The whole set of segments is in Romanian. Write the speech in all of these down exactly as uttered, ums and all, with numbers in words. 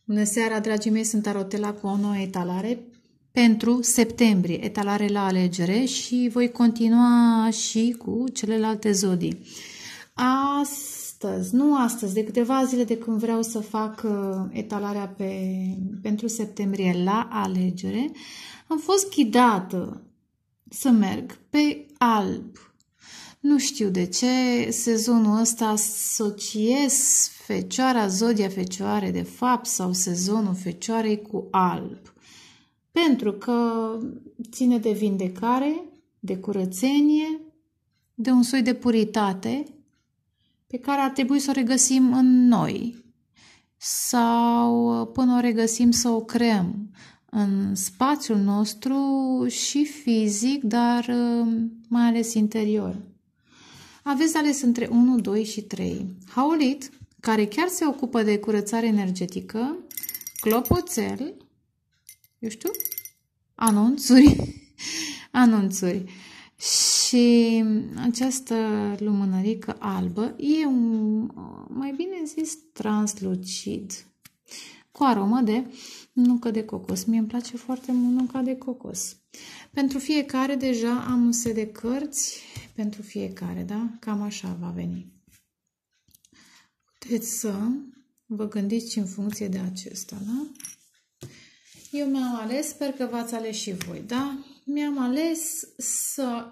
Bună seara, dragii mei, sunt Tarotela cu o nouă etalare pentru septembrie, etalare la alegere și voi continua și cu celelalte zodii. Astăzi, nu astăzi, de câteva zile de când vreau să fac etalarea pe, pentru septembrie la alegere, am fost ghidată să merg pe alb. Nu știu de ce, sezonul ăsta asociez Fecioara, zodia Fecioare, de fapt, sau sezonul Fecioarei cu alb. Pentru că ține de vindecare, de curățenie, de un soi de puritate pe care ar trebui să o regăsim în noi. Sau până o regăsim să o creăm în spațiul nostru și fizic, dar mai ales interior. Aveți ales între unu, doi și trei. Haulit, care chiar se ocupă de curățare energetică, clopoțel, eu știu, anunțuri, anunțuri. Și această lumânărică albă e un, mai bine zis, translucid, cu aromă de nucă de cocos. Mie îmi place foarte mult nuca de cocos. Pentru fiecare deja am un set de cărți, pentru fiecare, da? Cam așa va veni. Puteți să vă gândiți în funcție de acesta, da? Eu mi-am ales, sper că v-ați ales și voi, da? Mi-am ales să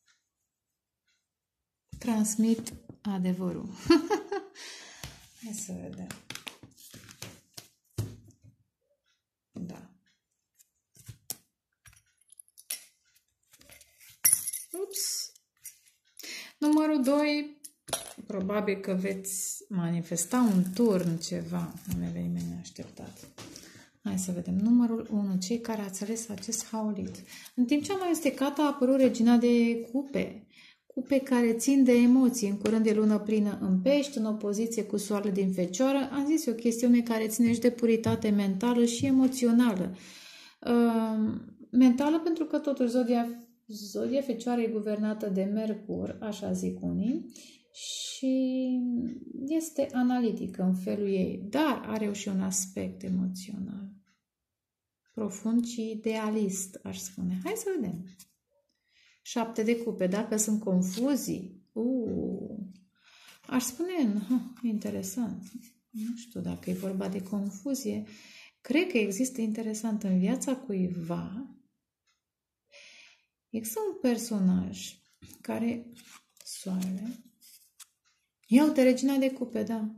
transmit adevărul. Hai să vedem. Da. Ups. Numărul doi. Probabil că veți manifesta un turn, ceva, un eveniment neașteptat. Hai să vedem. Numărul unu. Cei care ați ales acest haulit. În timp ce am amestecat, a apărut regina de cupe. Cupe care țin de emoții. În curând de lună plină în Pești, în opoziție cu soarele din Fecioară. Am zis, o chestiune care ține și de puritate mentală și emoțională. Uh, mentală pentru că totuși zodia, zodia Fecioară e guvernată de Mercur, așa zic unii, și este analitică în felul ei, dar are și un aspect emoțional, profund și idealist, aș spune. Hai să vedem. Șapte de cupe, dacă sunt confuzii, uh, aș spune, uh, interesant, nu știu dacă e vorba de confuzie, cred că există interesant în viața cuiva, există un personaj care, soarele, ia uite, regina de cupe, da.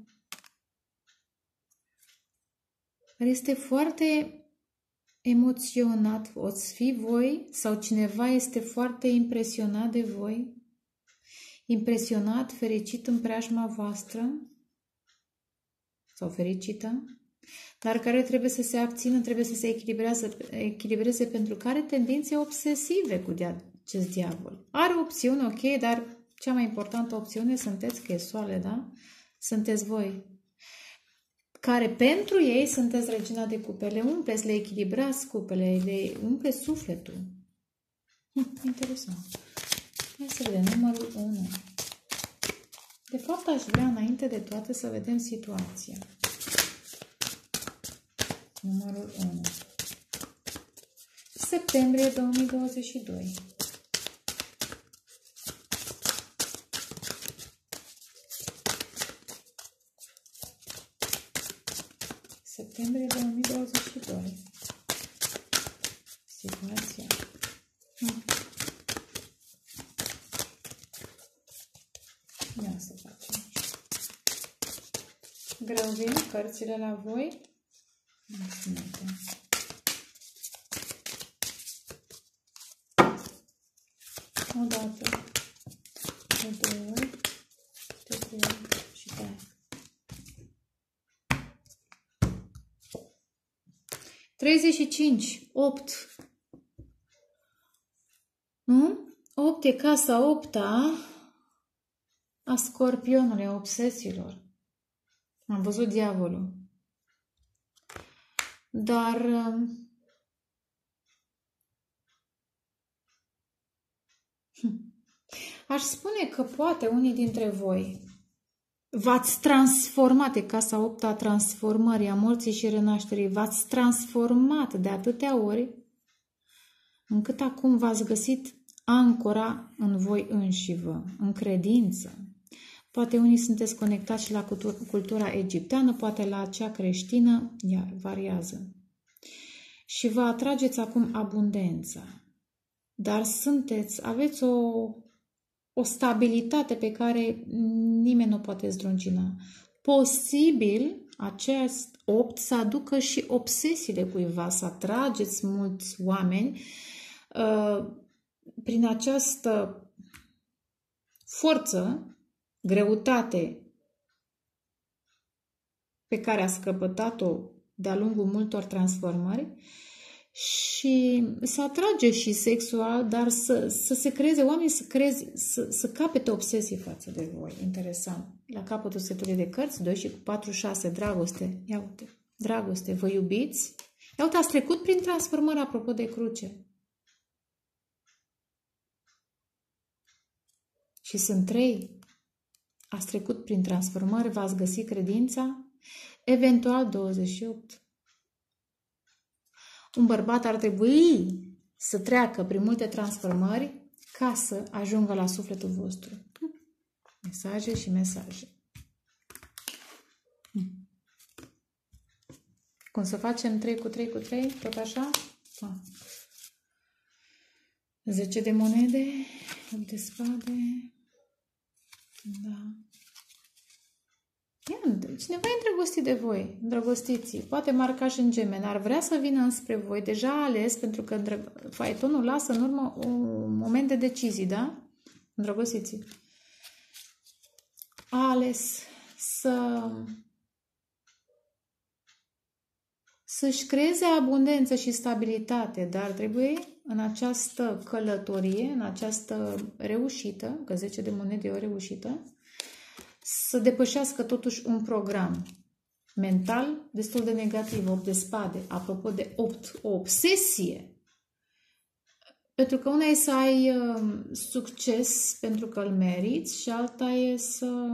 Care este foarte emoționat, oți fi voi sau cineva este foarte impresionat de voi, impresionat, fericit în preajma voastră sau fericită, dar care trebuie să se abțină, trebuie să se echilibreze, echilibreze pentru că are tendințe obsesive cu acest diavol. Are opțiuni, ok, dar cea mai importantă opțiune sunteți, că e soarele, da? Sunteți voi. Care pentru ei sunteți regina de cupe. Le umpleți, le echilibrați cupele, le umpleți sufletul. Hm, interesant. Hai să vedem numărul unu. De fapt, aș vrea înainte de toate să vedem situația. Numărul unu. Septembrie două mii douăzeci și doi. Septembrie două mii douăzeci și doi. Situația. Hmm. Ia să facem. Grăuvim cărțile la voi. O dată, de două ori, de trei ori și de aia. treizeci și cinci, opt. Nu? opt e casa opta a Scorpionului, a obsesiilor. Am văzut diavolul. Dar aș spune că poate unii dintre voi V-ați transformat, e casa optă a transformării, a morții și renașterii. V-ați transformat de atâtea ori încât acum v-ați găsit ancora în voi înșivă, în credință. Poate unii sunteți conectați și la cultura egipteană, poate la cea creștină, iar variază. Și vă atrageți acum abundența. Dar sunteți, aveți o, o stabilitate pe care nimeni nu poate zdruncina. Posibil acest opt să aducă și obsesiile cuiva, să atrageți mulți oameni uh, prin această forță, greutate pe care ați căpătat-o de-a lungul multor transformări și să atrage și sexual, dar să, să se creeze, oamenii să, creeze, să, să capete obsesii față de voi. Interesant. La capătul setului de cărți, doi și cu patru, șase, dragoste. Ia uite, dragoste, vă iubiți? Ia uite, ați trecut prin transformări, apropo de cruce. Și sunt trei. Ați trecut prin transformări, v-ați găsit credința, eventual douăzeci și opt. Un bărbat ar trebui să treacă prin multe transformări ca să ajungă la sufletul vostru. Mesaje și mesaje. Cum să facem trei cu trei cu trei, tot așa? Ah. zece de monede, opt de spade. Da. Ia, cineva e îndrăgostit de voi, îndrăgostiți, poate marca și în gemeni, ar vrea să vină înspre voi, deja a ales, pentru că faetonul lasă în urmă un moment de decizii, da? Îndrăgostiți. A ales să să-și creeze abundență și stabilitate, dar trebuie în această călătorie, în această reușită, că zece de monede e o reușită, să depășească totuși un program mental destul de negativ, opt de spade. Apropo de opt, o obsesie. Pentru că una e să ai uh, succes pentru că îl meriți și alta e să...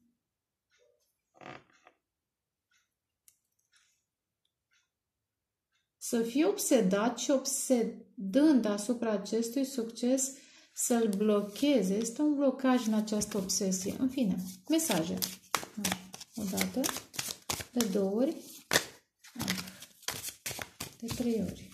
să fii obsedat și obsedând asupra acestui succes să-l blocheze. Este un blocaj în această obsesie. În fine, mesaje. O dată, de două ori, de trei ori.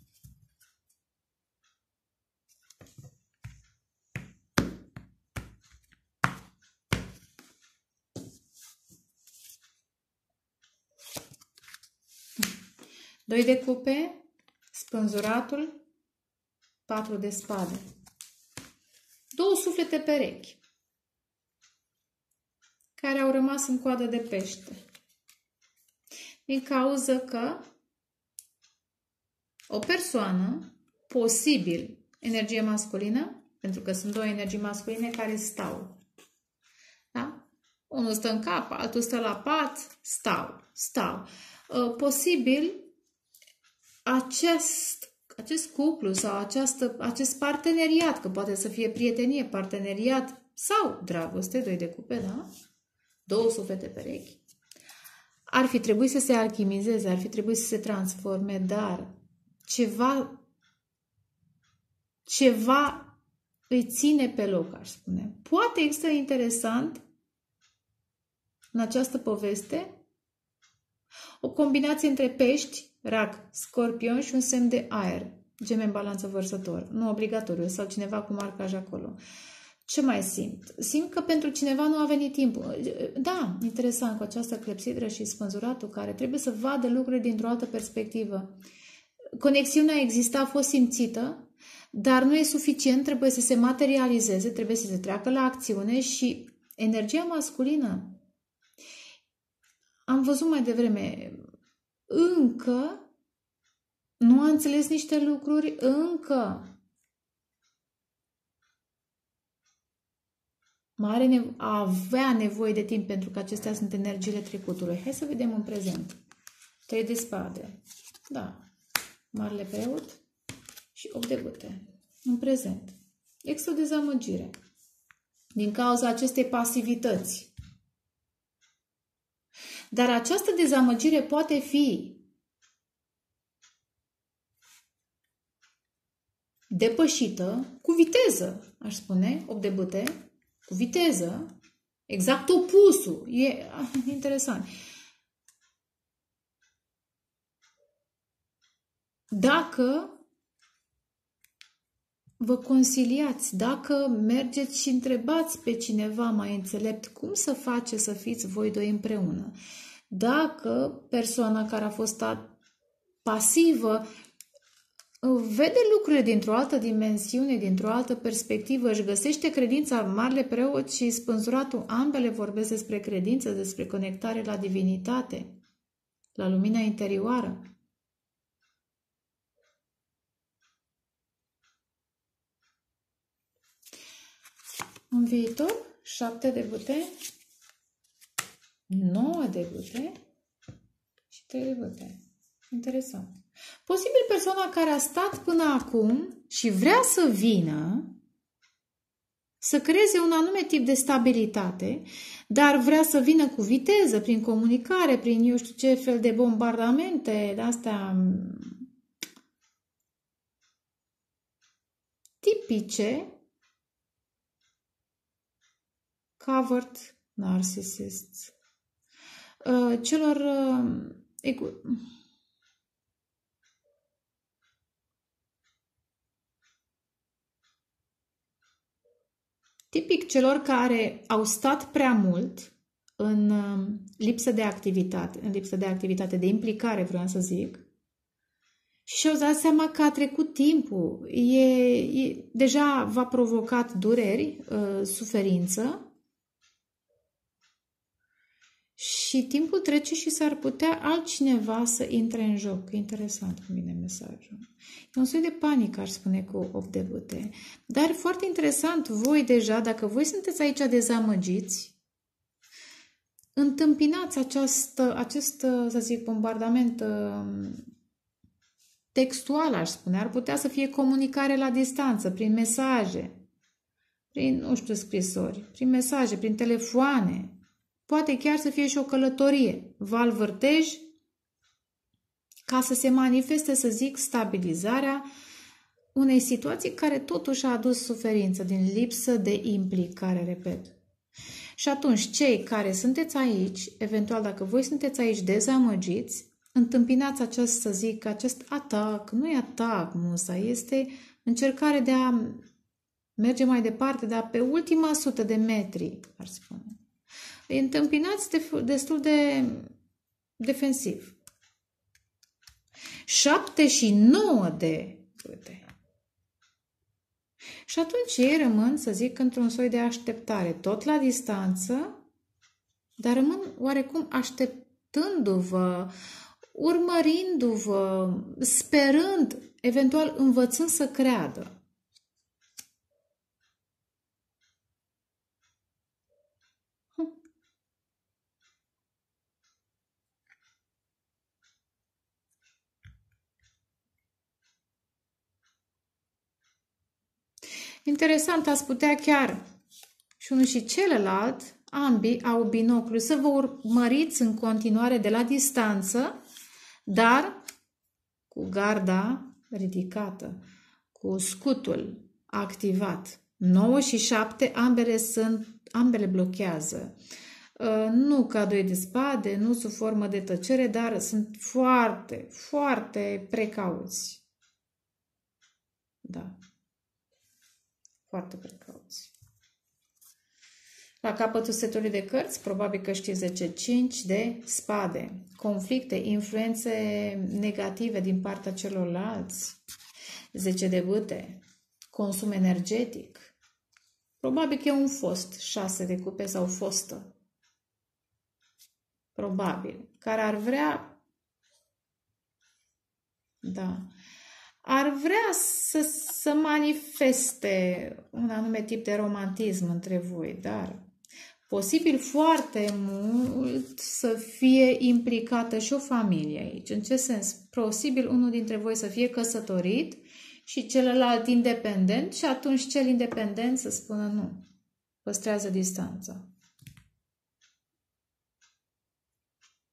Doi de cupe, spânzuratul, patru de spade. Două suflete perechi care au rămas în coadă de pește. Din cauza că o persoană, posibil energie masculină, pentru că sunt două energii masculine care stau. Da? Unul stă în cap, altul stă la pat, stau, stau. Posibil acest acest cuplu sau această, acest parteneriat, că poate să fie prietenie, parteneriat sau dragoste, doi de cupe, da? Două suflete perechi. Ar fi trebuit să se alchimizeze, ar fi trebuit să se transforme, dar ceva, ceva îi ține pe loc, aș spune. Poate există interesant în această poveste o combinație între pești, rac, scorpion și un semn de aer. Gemeni, balanță, vărsător. Nu obligatoriu. Sau cineva cu marcaj acolo. Ce mai simt? Simt că pentru cineva nu a venit timpul. Da, interesant, cu această clepsidră și spânzuratul care trebuie să vadă lucrurile dintr-o altă perspectivă. Conexiunea exista, a fost simțită, dar nu e suficient, trebuie să se materializeze, trebuie să se treacă la acțiune și energia masculină. Am văzut mai devreme, încă nu a înțeles niște lucruri, încă are nevo- avea nevoie de timp pentru că acestea sunt energiile trecutului. Hai să vedem în prezent. Trei de spade. Da. Marele preot și opt de bâte. În prezent. Există o dezamăgire. Din cauza acestei pasivități. Dar această dezamăgire poate fi depășită cu viteză, aș spune, opt de bâte, cu viteză, exact opusul. E interesant. Dacă vă conciliați, dacă mergeți și întrebați pe cineva mai înțelept cum să face să fiți voi doi împreună, dacă persoana care a fost pasivă vede lucrurile dintr-o altă dimensiune, dintr-o altă perspectivă, își găsește credința, marele preot și spânzuratul, ambele vorbesc despre credință, despre conectare la divinitate, la lumina interioară. În viitor, șapte de bâte, nouă de bâte și trei de bâte. Interesant. Posibil persoana care a stat până acum și vrea să vină să creeze un anume tip de stabilitate, dar vrea să vină cu viteză, prin comunicare, prin eu știu ce fel de bombardamente, de astea tipice, covered narcissists. Uh, celor uh, ego tipic celor care au stat prea mult în uh, lipsă de activitate, în lipsă de activitate, de implicare, vreau să zic, și și-au dat seama că a trecut timpul, e, e, deja v-a provocat dureri, uh, suferință, și timpul trece și s-ar putea altcineva să intre în joc. Interesant cum vine mesajul. E un soi de panică, aș spune, cu opt de bâte. Dar foarte interesant, voi deja, dacă voi sunteți aici dezamăgiți, întâmpinați această, acest, să zic, bombardament textual, aș spune. Ar putea să fie comunicare la distanță, prin mesaje, prin, nu știu, scrisori, prin mesaje, prin telefoane. Poate chiar să fie și o călătorie, val vârtej, ca să se manifeste, să zic, stabilizarea unei situații care totuși a adus suferință din lipsă de implicare, repet. Și atunci, cei care sunteți aici, eventual dacă voi sunteți aici dezamăgiți, întâmpinați acest, să zic, acest atac, nu e atac, musa, este încercare de a merge mai departe, dar pe ultima sută de metri, ar spune. Îi întâmpinați destul de defensiv. Șapte și nouă de bâte. Și atunci ei rămân, să zic, într-un soi de așteptare, tot la distanță, dar rămân oarecum așteptându-vă, urmărindu-vă, sperând, eventual învățând să creadă. Interesant, ați putea chiar și unul și celălalt, ambii au binoclu, să vă urmăriți în continuare de la distanță, dar cu garda ridicată, cu scutul activat. nouă și șapte, ambele, sunt, ambele blochează. Nu ca doi de spade, nu sub formă de tăcere, dar sunt foarte, foarte precauți. Da. Foarte precauți. La capătul setului de cărți, probabil că știți zece cinci de spade. Conflicte, influențe negative din partea celorlalți. zece de bâte. Consum energetic. Probabil că e un fost. șase de cupe sau fostă. Probabil. Care ar vrea... Da... ar vrea să, să manifeste un anume tip de romantism între voi, dar posibil foarte mult să fie implicată și o familie aici. În ce sens? Posibil unul dintre voi să fie căsătorit și celălalt independent și atunci cel independent să spună nu, păstrează distanța.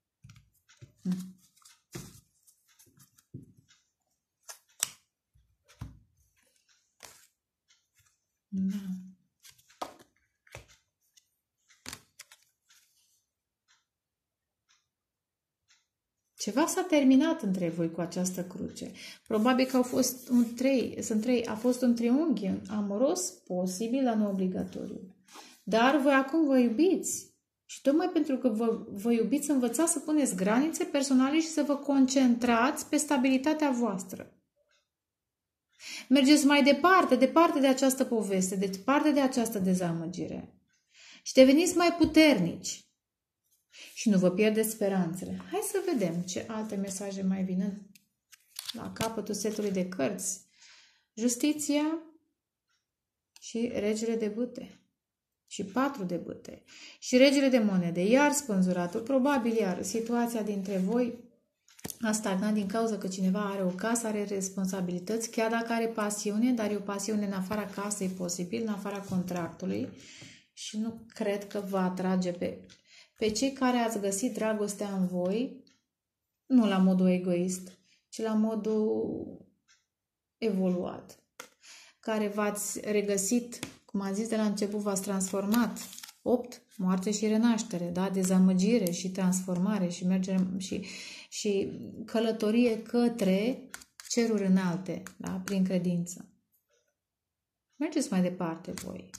Ceva s-a terminat între voi cu această cruce. Probabil că au fost un trei, sunt trei, a fost un triunghi amoros, posibil, dar nu obligatoriu. Dar voi acum vă iubiți. Și tocmai pentru că vă, vă iubiți, învățați să puneți granițe personale și să vă concentrați pe stabilitatea voastră. Mergeți mai departe, departe de această poveste, departe de această dezamăgire. Și deveniți mai puternici. Și nu vă pierdeți speranțele. Hai să vedem ce alte mesaje mai vin la capătul setului de cărți. Justiția și regele de bâte. Și patru de bâte. Și regele de monede. Iar spânzuratul. Probabil iar situația dintre voi a stagnat din cauza că cineva are o casă, are responsabilități, chiar dacă are pasiune, dar e o pasiune în afara casei posibil, în afara contractului. Și nu cred că vă atrage pe... Pe cei care ați găsit dragostea în voi, nu la modul egoist, ci la modul evoluat, care v-ați regăsit, cum am zis de la început, v-ați transformat. opt. Moarte și renaștere, da? Dezamăgire și transformare și, mergere, și, și călătorie către ceruri înalte, da? Prin credință. Mergeți mai departe voi.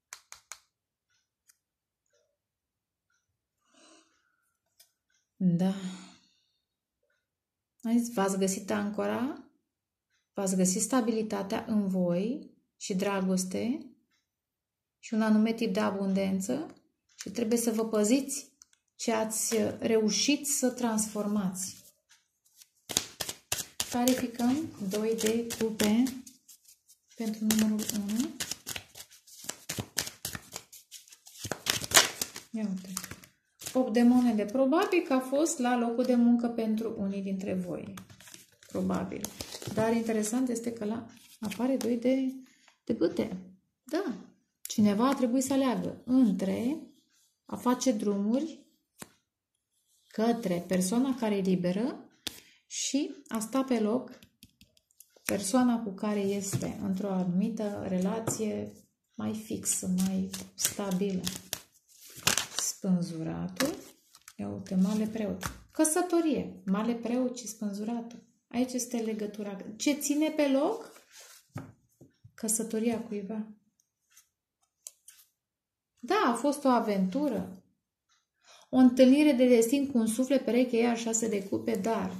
Da. V-ați găsit ancora, v-ați găsit stabilitatea în voi și dragoste și un anume tip de abundență și trebuie să vă păziți ce ați reușit să transformați. Clarificăm doi de cupe pentru numărul unu. Ia uite. opt de monede. Probabil că a fost la locul de muncă pentru unii dintre voi. Probabil. Dar interesant este că la apare doi de, de bâte. Da. Cineva a trebuit să aleagă între a face drumuri către persoana care e liberă și a sta pe loc persoana cu care este într-o anumită relație mai fixă, mai stabilă. Spânzuratul. Ia uite, mare preot. Căsătorie. Mare preot și spânzuratul. Aici este legătura. Ce ține pe loc? Căsătoria cuiva. Da, a fost o aventură. O întâlnire de destin cu un suflet pereche, iar șase de cupe, dar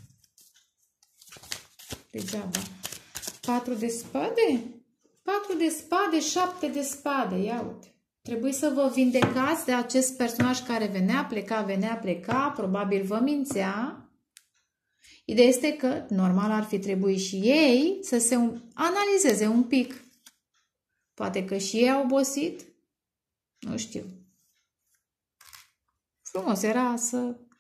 degeaba. Patru de spade? Patru de spade, șapte de spade. Ia uite. Trebuie să vă vindecați de acest personaj care venea, pleca, venea, pleca, probabil vă mințea. Ideea este că, normal, ar fi trebuit și ei să se analizeze un pic. Poate că și ei au obosit. Nu știu. Frumos era să...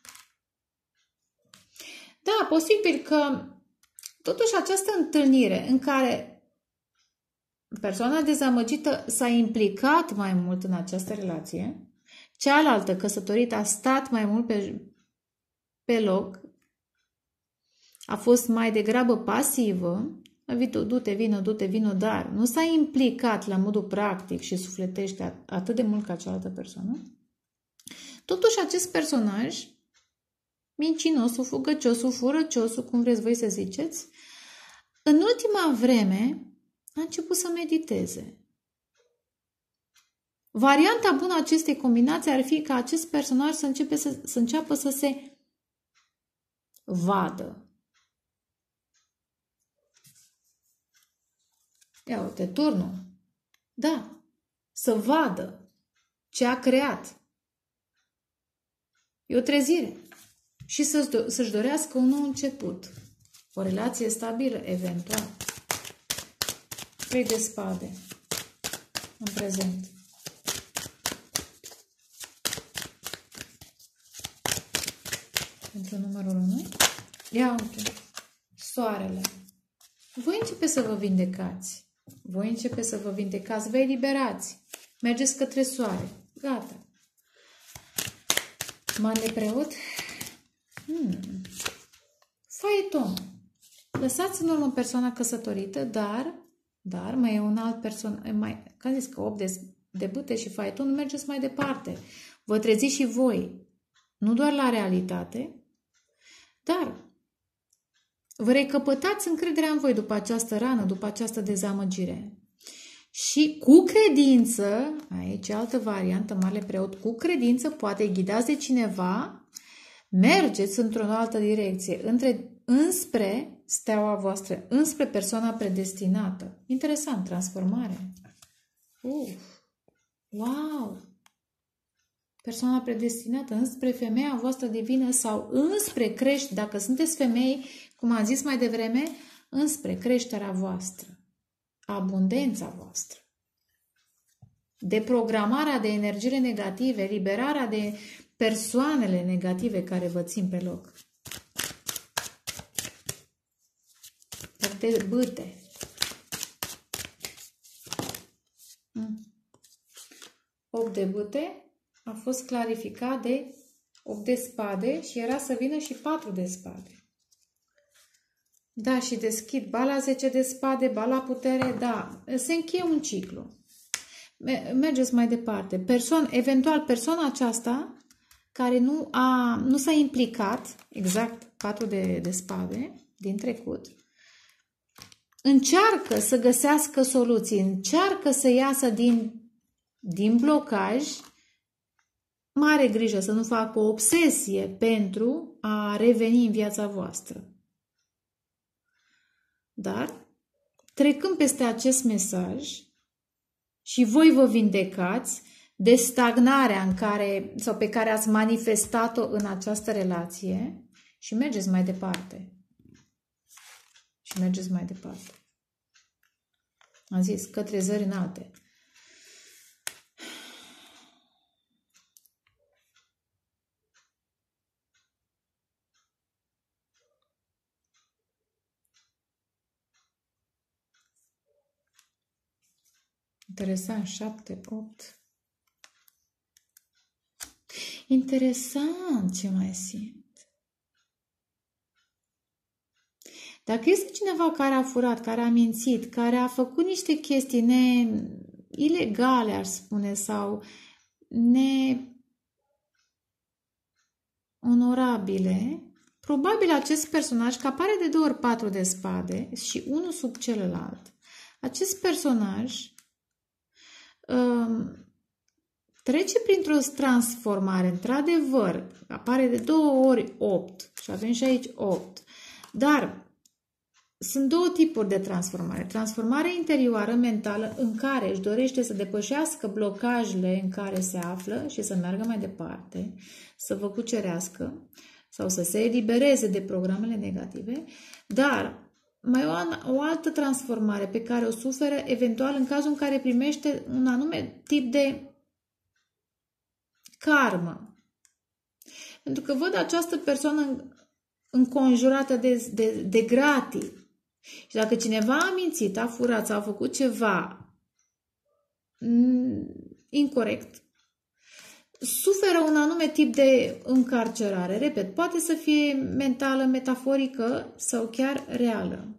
Da, posibil că totuși această întâlnire în care persoana dezamăgită s-a implicat mai mult în această relație, cealaltă căsătorită a stat mai mult pe, pe loc, a fost mai degrabă pasivă, du-te, vină, du-te, vină, dar nu s-a implicat la modul practic și sufletește atât de mult ca cealaltă persoană. Totuși acest personaj, mincinosul, fugăciosul, furăciosul, cum vreți voi să ziceți, în ultima vreme a început să mediteze. Varianta bună a acestei combinații ar fi ca acest personaj să, începe să, să înceapă să se vadă. Ia uite, turnul. Da, să vadă ce a creat. E o trezire. Și să-și dorească un nou început. O relație stabilă, eventual. Trei de spade în prezent. Pentru numărul unu. Ia uite. Soarele. Voi începe să vă vindecați. Voi începe să vă vindecați. Vă eliberați. Mergeți către soare. Gata. Mare preot. Hmm. Faeton. Lăsați în urmă persoana căsătorită, dar Dar mai e un alt persoană, mai, ca zis că opt de, de bâte și faeton, mergeți mai departe. Vă treziți și voi, nu doar la realitate, Dar vă recăpătați încrederea în voi după această rană, după această dezamăgire. Și cu credință, aici altă variantă, Marele Preot, cu credință, poate ghidați de cineva, mergeți într-o altă direcție, între, înspre steaua voastră, înspre persoana predestinată. Interesant, transformare. Uf, wow! Persoana predestinată, înspre femeia voastră divină sau înspre crește, dacă sunteți femei, cum am zis mai devreme, înspre creșterea voastră, abundența voastră, deprogramarea de energiile negative, liberarea de persoanele negative care vă țin pe loc. De bâte. opt de bâte a fost clarificat de opt de spade și era să vină și patru de spade. Da, și deschid bala zece de spade, bala putere, da, se încheie un ciclu. Mergeți mai departe. Persoan, eventual persoana aceasta care nu, a, nu s-a implicat, exact patru de, de spade din trecut, încearcă să găsească soluții, încearcă să iasă din, din blocaj. Mare grijă să nu facă o obsesie pentru a reveni în viața voastră. Dar, trecând peste acest mesaj, și voi vă vindecați de stagnarea în care, sau pe care ați manifestat-o în această relație și mergeți mai departe. Și mergeți mai departe. Am zis, către zări înalte. Interesant, șapte, opt. Interesant ce mai simt. Dacă este cineva care a furat, care a mințit, care a făcut niște chestii ne ilegale, aș spune, sau neonorabile, probabil acest personaj, că apare de două ori patru de spade și unul sub celălalt, acest personaj um, trece printr-o transformare, într-adevăr, apare de două ori opt și avem și aici opt, dar sunt două tipuri de transformare. Transformare interioară, mentală, în care își dorește să depășească blocajele în care se află și să meargă mai departe, să vă cucerească sau să se elibereze de programele negative, dar mai o, o altă transformare pe care o suferă eventual în cazul în care primește un anume tip de karmă. Pentru că văd această persoană înconjurată de, de, de gratii. Și dacă cineva a mințit, a furat sau a făcut ceva incorect, suferă un anume tip de încarcerare. Repet, poate să fie mentală, metaforică sau chiar reală.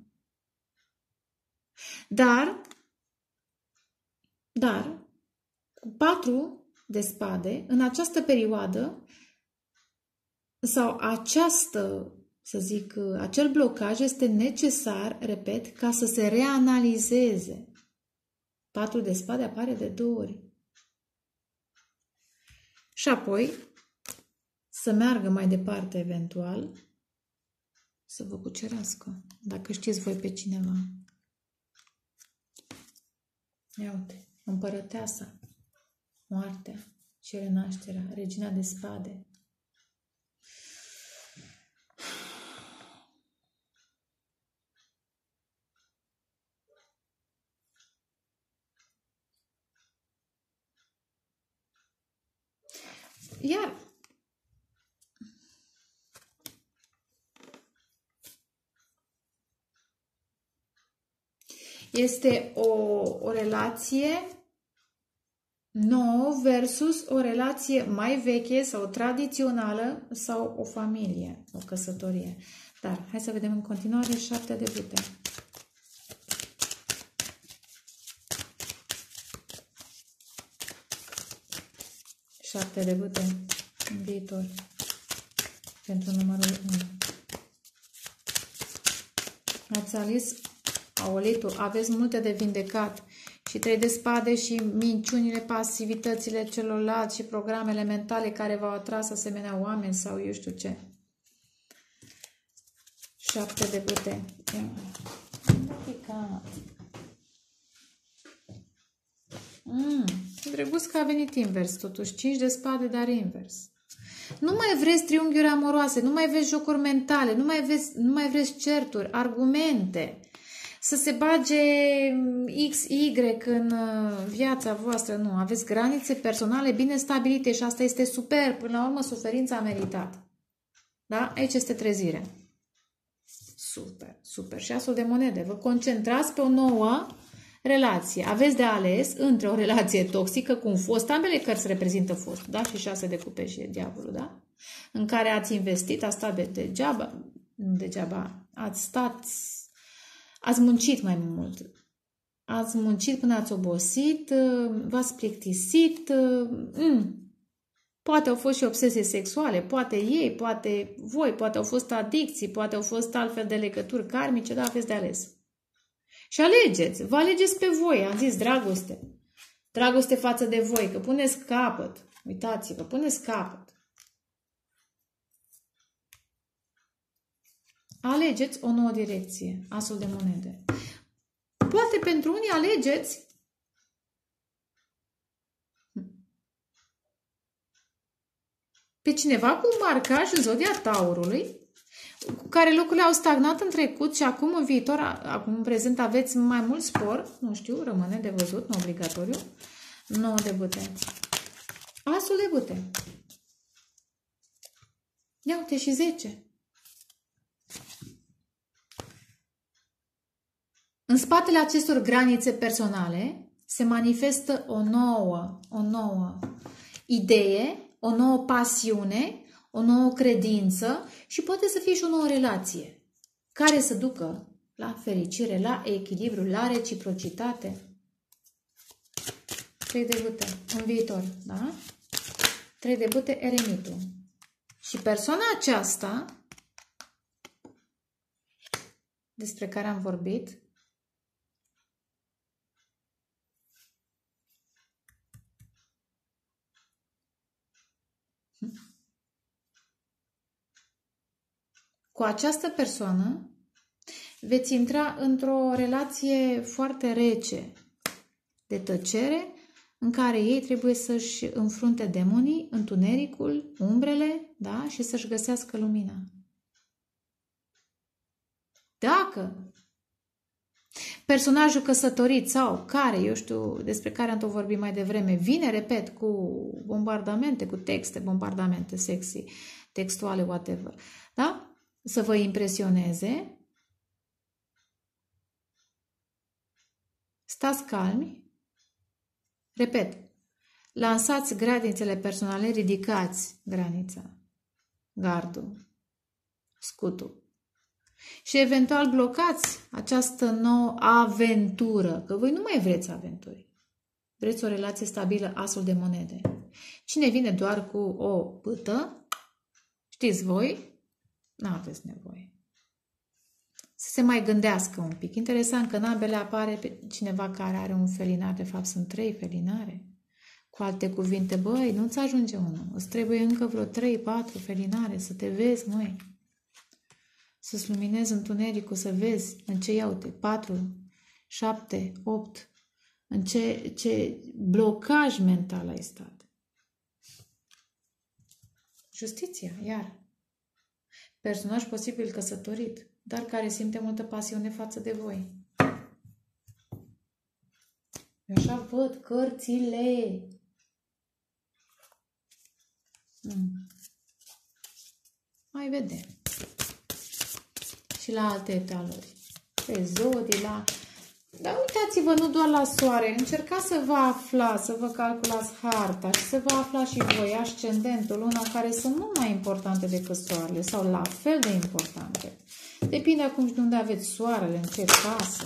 Dar, dar, cu patru de spade, în această perioadă, sau această, să zic, acel blocaj este necesar, repet, ca să se reanalizeze. Patru de spade apare de două ori. Și apoi să meargă mai departe, eventual, să vă cucerească, dacă știți voi pe cineva. Ia uite, împărăteasa, moartea și renașterea, regina de spade. Iar este o, o relație nouă versus o relație mai veche sau tradițională sau o familie, o căsătorie. Dar hai să vedem în continuare șapte de bâte. Șapte de bâte în viitor pentru numărul unu. Ați ales, aolitul, aveți multe de vindecat. Și trei de spade și minciunile, pasivitățile celorlalți și programele mentale care v-au atras asemenea oameni sau eu știu ce. Șapte de bâte. Mm, drăguț că a venit invers totuși. Cinci de spade, dar invers. Nu mai vreți triunghiuri amoroase, nu mai vreți jocuri mentale, nu mai vreți, nu mai vreți certuri, argumente. Să se bage X Y în viața voastră. Nu, aveți granițe personale bine stabilite și asta este super. Până la urmă, suferința a meritat. Da? Aici este trezirea. Super, super. Și asul de monede. Vă concentrați pe o nouă relație. Aveți de ales între o relație toxică cu un fost. Ambele cărți reprezintă fost. Da? Și șase de cupe și diavolul. Da? În care ați investit, ați stat degeaba. Nu degeaba. Ați stat... Ați muncit mai mult. Ați muncit până ați obosit, v-ați plictisit. Mm. Poate au fost și obsesie sexuale, poate ei, poate voi, poate au fost adicții, poate au fost altfel de legături karmice, dar aveți de ales. Și alegeți, vă alegeți pe voi, am zis dragoste. Dragoste față de voi, că puneți capăt. Uitați-vă, puneți capăt. Alegeți o nouă direcție, asul de monede. Poate pentru unii alegeți pe cineva cu un marcaj în zodia Taurului, cu care locurile au stagnat în trecut și acum în viitor, acum în prezent aveți mai mult spor, nu știu, rămâne de văzut, nu obligatoriu. nouă de bâte. Asul de bâte. Ia uite și zece. În spatele acestor granițe personale se manifestă o nouă, o nouă idee, o nouă pasiune, o nouă credință și poate să fie și o nouă relație care să ducă la fericire, la echilibru, la reciprocitate. Trei de bâte în viitor, da? Trei de bâte, eremitul. Și persoana aceasta despre care am vorbit cu această persoană veți intra într-o relație foarte rece de tăcere în care ei trebuie să-și înfrunte demonii, întunericul, umbrele, da? Și să-și găsească lumina. Dacă personajul căsătorit sau care, eu știu, despre care am tot vorbit mai devreme, vine, repet, cu bombardamente, cu texte, bombardamente sexy, textuale, whatever, da? Să vă impresioneze, stați calmi, repet, lansați granițele personale, ridicați granița, gardul, scutul și eventual blocați această nouă aventură, că voi nu mai vreți aventuri, vreți o relație stabilă, asul de monede. Cine vine doar cu o bâtă, știți voi, nu aveți nevoie. Să se mai gândească un pic. Interesant că în ambele apare pe cineva care are un felinar. De fapt, sunt trei felinare. Cu alte cuvinte, băi, nu-ți ajunge unul. Îți trebuie încă vreo trei, patru felinare să te vezi, măi. Să-ți luminezi întunericul, să vezi în ce iaute. patru, șapte, opt. În ce, ce blocaj mental ai stat. Justiția, iar. Personaj posibil căsătorit, dar care simte multă pasiune față de voi. Eu așa văd cărțile. Hmm. Mai vedem. Și la alte etaluri. Pe zodii, la... Dar uitați-vă, nu doar la soare. Încercați să vă aflați, să vă calculați harta și să vă aflați și voi ascendentul, luna, care sunt mult mai importante decât soarele sau la fel de importante. Depinde acum și de unde aveți soarele, în ce casă.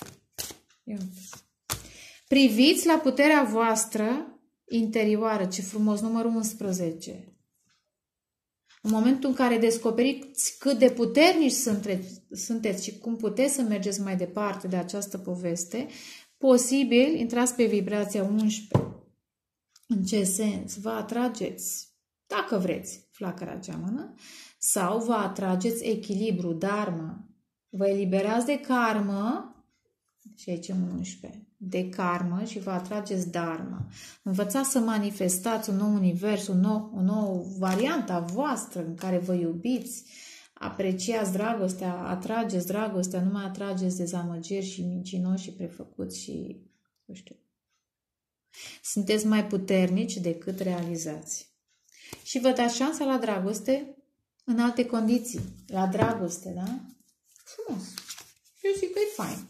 Priviți la puterea voastră interioară, ce frumos, numărul unsprezece. În momentul în care descoperiți cât de puternici sunteți și cum puteți să mergeți mai departe de această poveste, posibil intrați pe vibrația unsprezece. În ce sens? Vă atrageți, dacă vreți, flacăra geamănă, sau vă atrageți echilibru, dharma. Vă eliberați de karmă, și aici în unsprezece, de karmă și vă atrageți dharma. Învățați să manifestați un nou univers, un nou, o nouă variantă a voastră în care vă iubiți, apreciați dragostea, atrageți dragostea, nu mai atrageți dezamăgiri și mincinoși și prefăcuți și, nu știu, sunteți mai puternici decât realizați. Și vă dați șansa la dragoste în alte condiții. La dragoste, da? Frumos. Eu zic că e fain.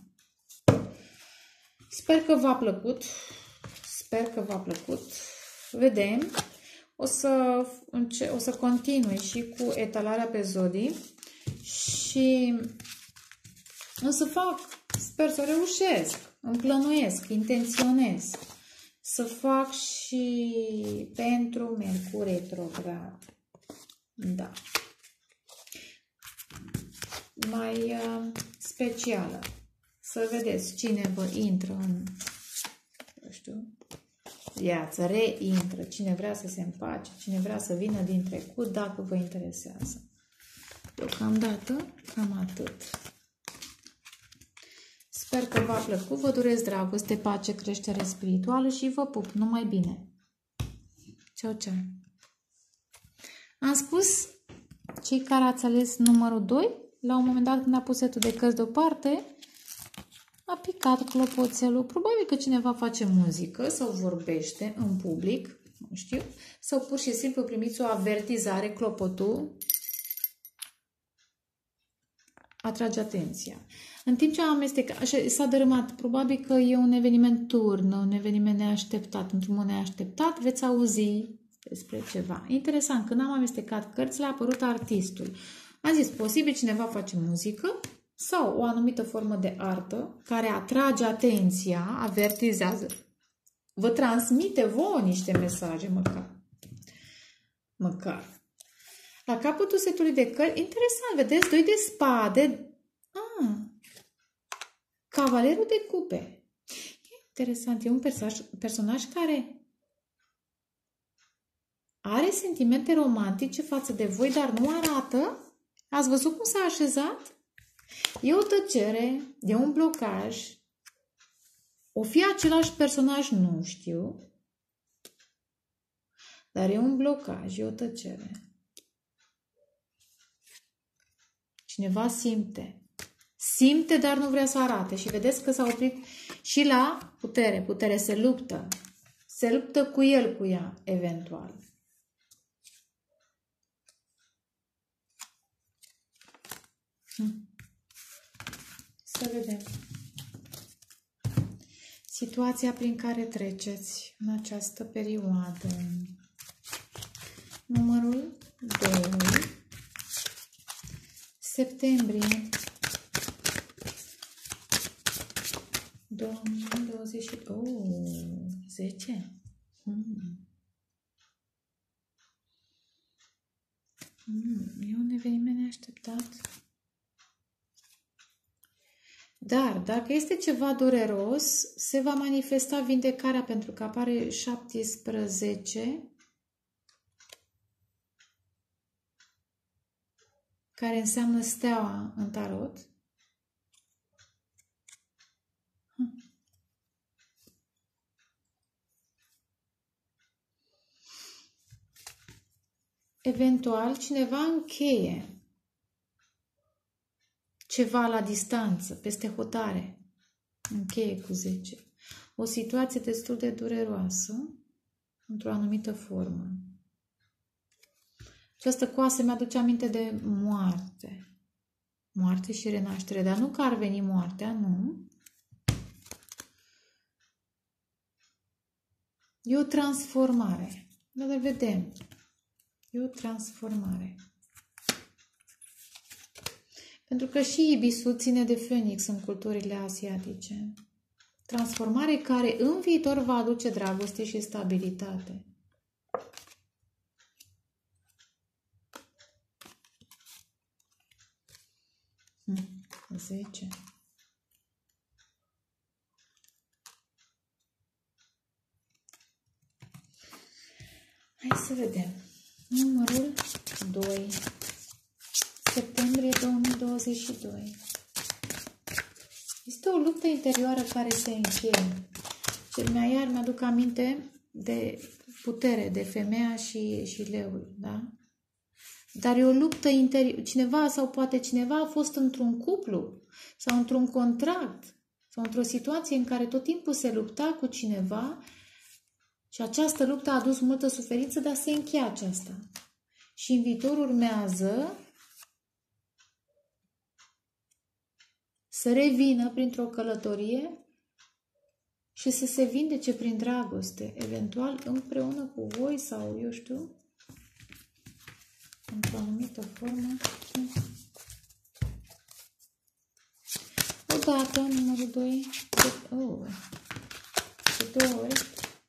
Sper că v-a plăcut. Sper că v-a plăcut. Vedem. O să, o să continui și cu etalarea pe zodii. Și o să fac, sper să reușesc, îmi plănuiesc, intenționez să fac și pentru Mercur retrograd. Da. Mai uh, specială. Să vedeți cine vă intră în, eu știu, viață, reintră, cine vrea să se împace, cine vrea să vină din trecut, dacă vă interesează. Deocamdată, cam atât. Sper că v-a plăcut, vă doresc dragoste, pace, creștere spirituală și vă pup, numai bine. Ceau, ceau. Am spus, cei care ați ales numărul doi, la un moment dat când a pus setul de cărți deoparte, a picat clopoțelul. Probabil că cineva face muzică sau vorbește în public, nu știu, sau pur și simplu primiți o avertizare, clopotul atrage atenția. În timp ce am amestecat, s-a dărâmat, probabil că e un eveniment turn, un eveniment neașteptat, într-un mod neașteptat, veți auzi despre ceva. Interesant, când am amestecat cărțile, a apărut artistul. Am zis, posibil cineva face muzică sau o anumită formă de artă care atrage atenția, avertizează, vă transmite vouă niște mesaje măcar. Măcar. La capătul setului de cărți, interesant, vedeți, doi de spade. Ah, cavalerul de cupe. E interesant, e un personaj, personaj care are sentimente romantice față de voi, dar nu arată. Ați văzut cum s-a așezat? E o tăcere, e un blocaj. O fi același personaj, nu știu. Dar e un blocaj, e o tăcere. Cineva simte. Simte, dar nu vrea să arate. Și vedeți că s-a oprit și la putere. Putere se luptă. Se luptă cu el, cu ea, eventual. Hm. Să vedem. Situația prin care treceți în această perioadă. Numărul doi. Septembrie două mii douăzeci și doi. Oh, zece. Hmm. Hmm. E un eveniment neașteptat. Dar, dacă este ceva dureros, se va manifesta vindecarea, pentru că apare șaptesprezece, care înseamnă steaua în tarot. Hm. Eventual, cineva încheie ceva la distanță, peste hotare. Încheie cu zece. O situație destul de dureroasă, într-o anumită formă. Această coasă mi-aduce aminte de moarte. Moarte și renaștere. Dar nu că ar veni moartea, nu. E o transformare. Dar vedem. E o transformare. Pentru că și ibisul ține de Phoenix în culturile asiatice. Transformare care în viitor va aduce dragoste și stabilitate. zece. Hai să vedem. Numărul doi. Septembrie două mii douăzeci și doi. Este o luptă interioară care se încheie. Cel mai iar mi-aduc aminte de putere, de femeia și, și leul, da? Dar e o luptă interioară. Cineva sau poate cineva a fost într-un cuplu sau într-un contract sau într-o situație în care tot timpul se lupta cu cineva și această luptă a adus multă suferință, dar se încheie aceasta. Și în viitor urmează să revină printr-o călătorie și să se vindece prin dragoste, eventual împreună cu voi sau, eu știu, într-o anumită formă. Odată, numărul doi, de, oh, de două ori.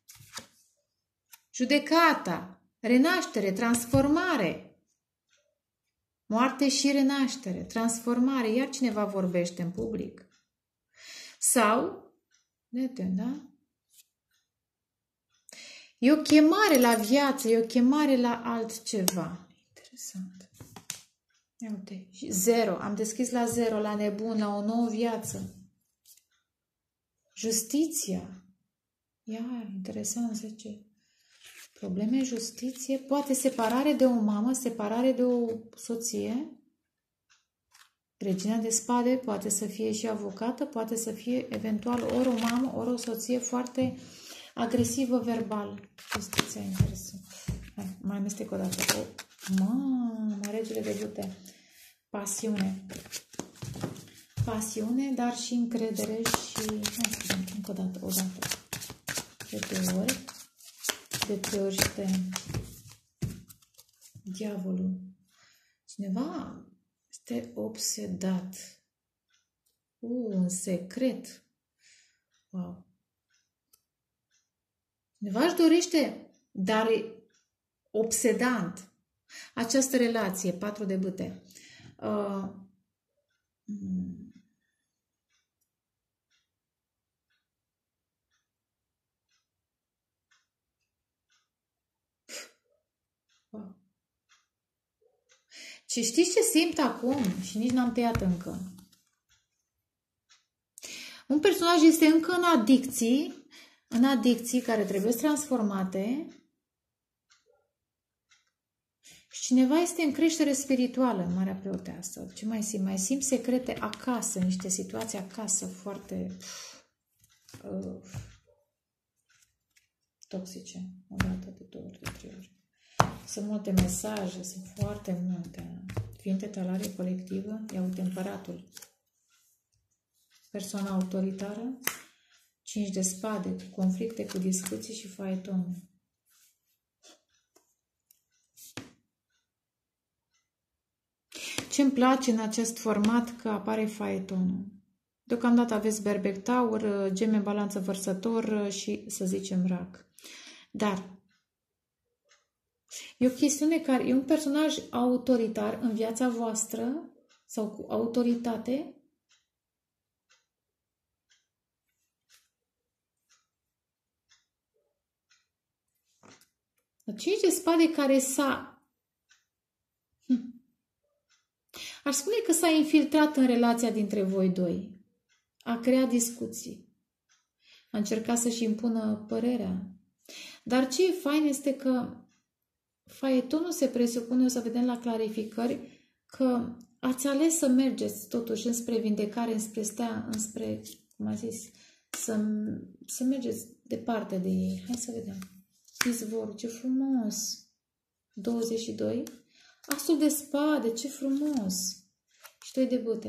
Judecata, renaștere, transformare. Moarte și renaștere, transformare. Iar cineva vorbește în public. Sau, da? E o chemare la viață, e o chemare la altceva. Interesant. Ia uite, zero. Am deschis la zero, la nebun, la o nouă viață. Justiția. Iar, interesant, zice. Probleme, justiție, poate separare de o mamă, separare de o soție. Regina de spade poate să fie și avocată, poate să fie eventual ori o mamă, ori o soție foarte agresivă verbal. Justiția, interesant. Hai, mai amestec o dată. O, mamă, regele de bute. Pasiune. Pasiune, dar și încredere și... Hai să vedem încă o dată, o dată. De două ori. De trei ori este diavolul. Cineva este obsedat. Uh, un secret. Wow. Cineva își dorește, dar e obsedant. Această relație, patru de bâte. Uh, wow. Și știți ce simt acum? Și nici n-am tăiat încă. Un personaj este încă în adicții, în adicții care trebuie transformate. Și cineva este în creștere spirituală, în Marea Preoteasă. Ce mai simt? Mai simt secrete acasă, niște situații acasă foarte uh, toxice. O dată, de două ori, de trei ori. Sunt multe mesaje, sunt foarte multe. Fiind etalare colectivă, ia uite, împăratul. Persoana autoritară, cinci de spade, cu conflicte, cu discuții și faetone. Ce-mi place în acest format că apare faetonul. Deocamdată aveți berbec taur, geme balanță vărsător și, să zicem, rac. Dar e o chestiune care e un personaj autoritar în viața voastră sau cu autoritate. Cinci de spade care s-a... Hm. Aș spune că s-a infiltrat în relația dintre voi doi. A creat discuții. A încercat să-și impună părerea. Dar ce e fain este că faetonul se presupune, o să vedem la clarificări, că ați ales să mergeți totuși înspre vindecare, înspre stea, înspre, cum a zis, să, să mergeți departe de ei. Hai să vedem. Izvor, ce frumos! douăzeci și doi. Asul de spade, ce frumos! Și doi de bâte.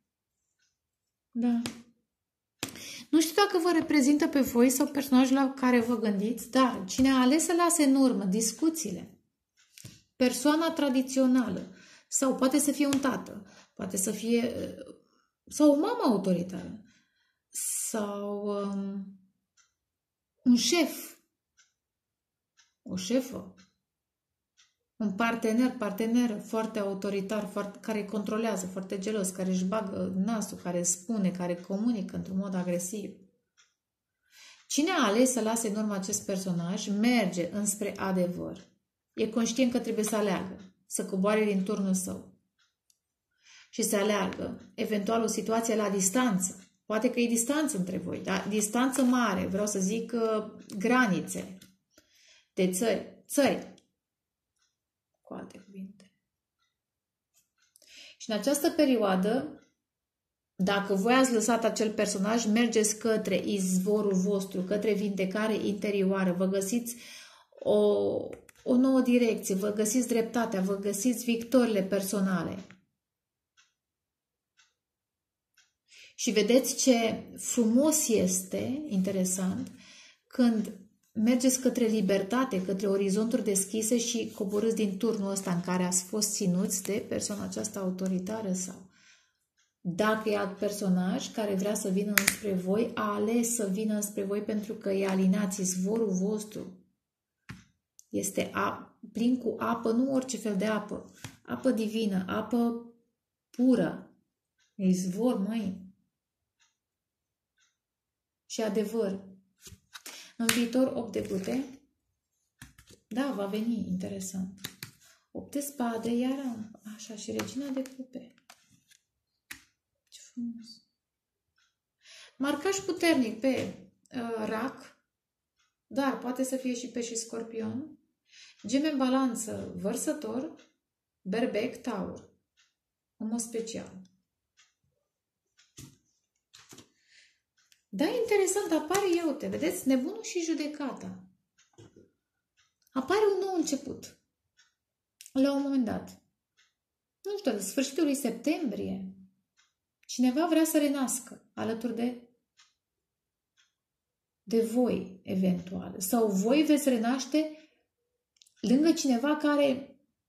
Da. Nu știu dacă vă reprezintă pe voi sau personajul la care vă gândiți, dar cine a ales să lase în urmă discuțiile, persoana tradițională, sau poate să fie un tată, poate să fie, sau o mamă autoritară, sau um, un șef, o șefă, Un partener, partener foarte autoritar, foarte, care controlează, foarte gelos, care își bagă nasul, care spune, care comunică într-un mod agresiv. Cine a ales să lase în urmă acest personaj merge înspre adevăr. E conștient că trebuie să aleagă, să coboare din turnul său și să aleagă eventual o situație la distanță. Poate că e distanță între voi, dar distanță mare, vreau să zic uh, granițe de țări, țări, cu alte cuvinte. Și în această perioadă, dacă voi ați lăsat acel personaj, mergeți către izvorul vostru, către vindecare interioară, vă găsiți o, o nouă direcție, vă găsiți dreptatea, vă găsiți victorile personale. Și vedeți ce frumos este, interesant, când mergeți către libertate, către orizonturi deschise și coborâți din turnul ăsta în care ați fost ținuți de persoana aceasta autoritară sau dacă e alt personaj care vrea să vină înspre voi, a ales să vină înspre voi pentru că e alinați izvorul vostru. Este a, plin cu apă, nu orice fel de apă, apă divină, apă pură, izvor, măi. Și adevăr. În viitor, opt de bute. Da, va veni, interesant. opt de spade, iar așa, și regina de cupe. Ce frumos. Marcaj puternic pe uh, rac, dar poate să fie și pe și scorpion. Geme în balanță, vărsător, berbec, taur. În mod special. Da, interesant, apare, ia uite, vedeți, nebunul și judecata. Apare un nou început. La un moment dat. Nu știu, la sfârșitul lui septembrie, cineva vrea să renască alături de, de voi, eventual. Sau voi veți renaște lângă cineva care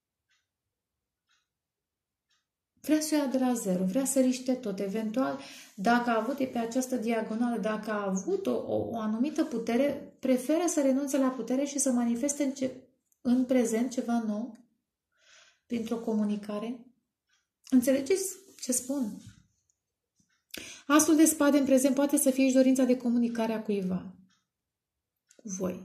vrea să ia de la zero, vrea să riște tot. Eventual, dacă a avut pe această diagonală, dacă a avut o, o, o anumită putere, preferă să renunțe la putere și să manifeste în, ce, în prezent ceva nou, printr-o comunicare. Înțelegeți ce spun? Asul de spade în prezent poate să fie și dorința de comunicare a cuiva cu voi.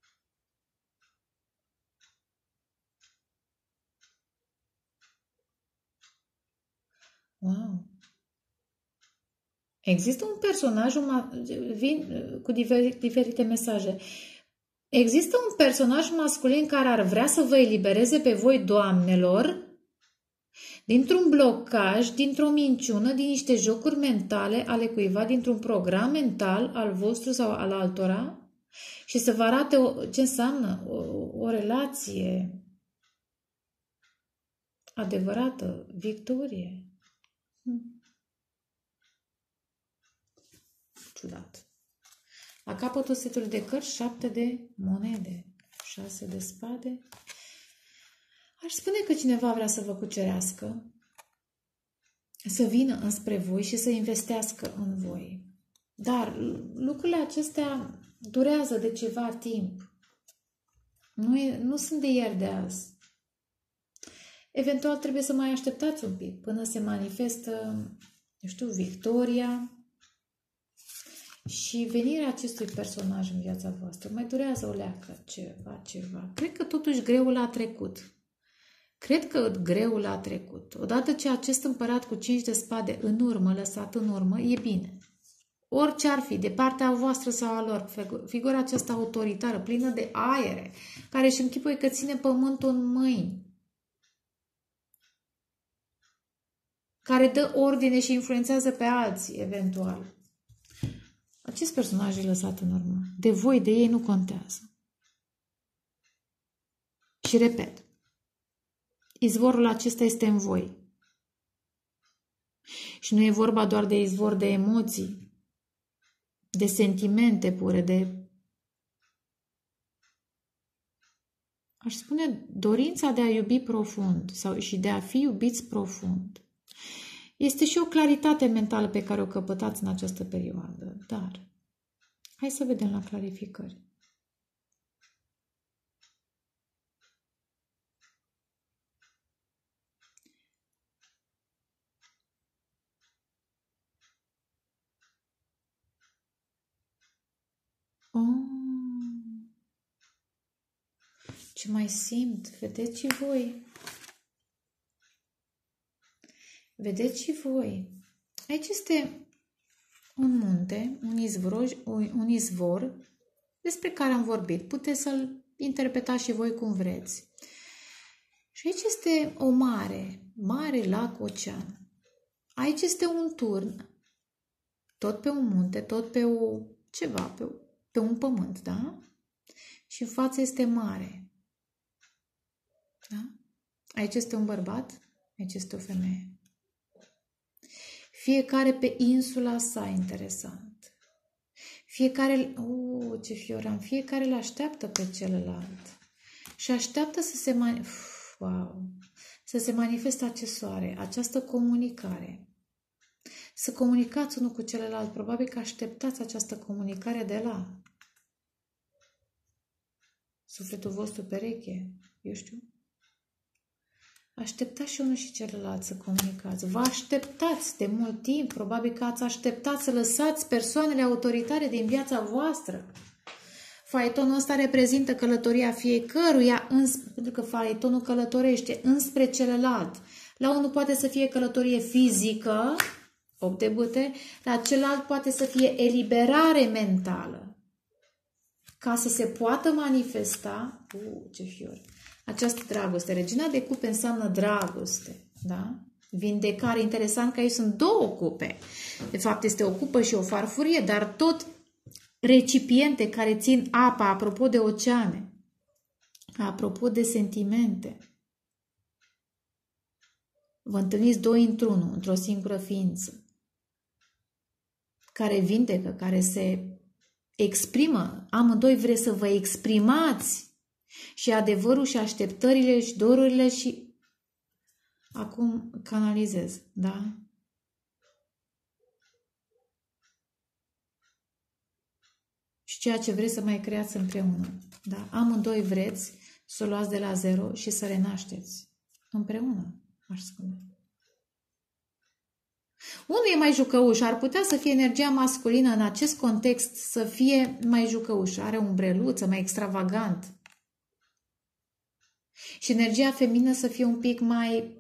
Wow! Există un personaj, un, vin cu diferite mesaje. Există un personaj masculin care ar vrea să vă elibereze pe voi, doamnelor, dintr-un blocaj, dintr-o minciună, din niște jocuri mentale ale cuiva, dintr-un program mental al vostru sau al altora și să vă arate o, ce înseamnă o, o relație adevărată, victorie. Hmm. Ciudat. La capătul setului de cărți, șapte de monede, șase de spade. Aș spune că cineva vrea să vă cucerească, să vină înspre voi și să investească în voi. Dar lucrurile acestea durează de ceva timp. Nu, e, nu sunt de ieri de azi. Eventual trebuie să mai așteptați un pic până se manifestă, eu știu, victoria și venirea acestui personaj în viața voastră. Mai durează o leacă, ceva, ceva. Cred că totuși greul a trecut. Cred că greul a trecut. Odată ce acest împărat cu cinci de spade în urmă, lăsat în urmă, e bine. Orice ar fi, de partea voastră sau a lor, figura aceasta autoritară, plină de aere, care își închipuie că ține pământul în mâini, care dă ordine și influențează pe alții, eventual. Acest personaj e lăsat în urmă. De voi, de ei nu contează. Și repet, izvorul acesta este în voi. Și nu e vorba doar de izvor de emoții, de sentimente pure, de, aș spune, dorința de a iubi profund sau și de a fi iubiți profund. Este și o claritate mentală pe care o căpătați în această perioadă. Dar hai să vedem la clarificări. Ce mai simt? Vedeți și voi. Vedeți și voi. Aici este un munte, un izvor, un izvor despre care am vorbit. Puteți să-l interpretați și voi cum vreți. Și aici este o mare, mare lac, ocean. Aici este un turn, tot pe un munte, tot pe o ceva, pe, pe un pământ, da? Și în față este mare. Da? Aici este un bărbat, aici este o femeie. Fiecare pe insula sa, interesant. Fiecare, oh, ce fioran, fiecare îl așteaptă pe celălalt. Și așteaptă să se, mani... wow, să se manifeste acest soare, această comunicare. Să comunicați unul cu celălalt. Probabil că așteptați această comunicare de la sufletul vostru pereche, eu știu. Așteptați și unul și celălalt să comunicați. Vă așteptați de mult timp. Probabil că ați așteptat să lăsați persoanele autoritare din viața voastră. Faetonul ăsta reprezintă călătoria fiecăruia, îns, pentru că faetonul călătorește înspre celălalt. La unul poate să fie călătorie fizică, opt de bâte, la celălalt poate să fie eliberare mentală. Ca să se poată manifesta, uh, ce fior, această dragoste. Regina de cupe înseamnă dragoste, da? Vindecare. Interesant că aici sunt două cupe. De fapt este o cupă și o farfurie, dar tot recipiente care țin apa, apropo de oceane, apropo de sentimente. Vă întâlniți doi într-unul, într-o singură ființă, care vindecă, care se exprimă. Amândoi vreți să vă exprimați și adevărul și așteptările și dorurile și acum canalizez, da? Și ceea ce vreți să mai creați împreună, da? Amândoi vreți să o luați de la zero și să renașteți împreună, aș spune. Unul e mai jucăuș, ar putea să fie energia masculină în acest context să fie mai jucăuș, are o umbreluță, mai extravagant. Și energia feminină să fie un pic mai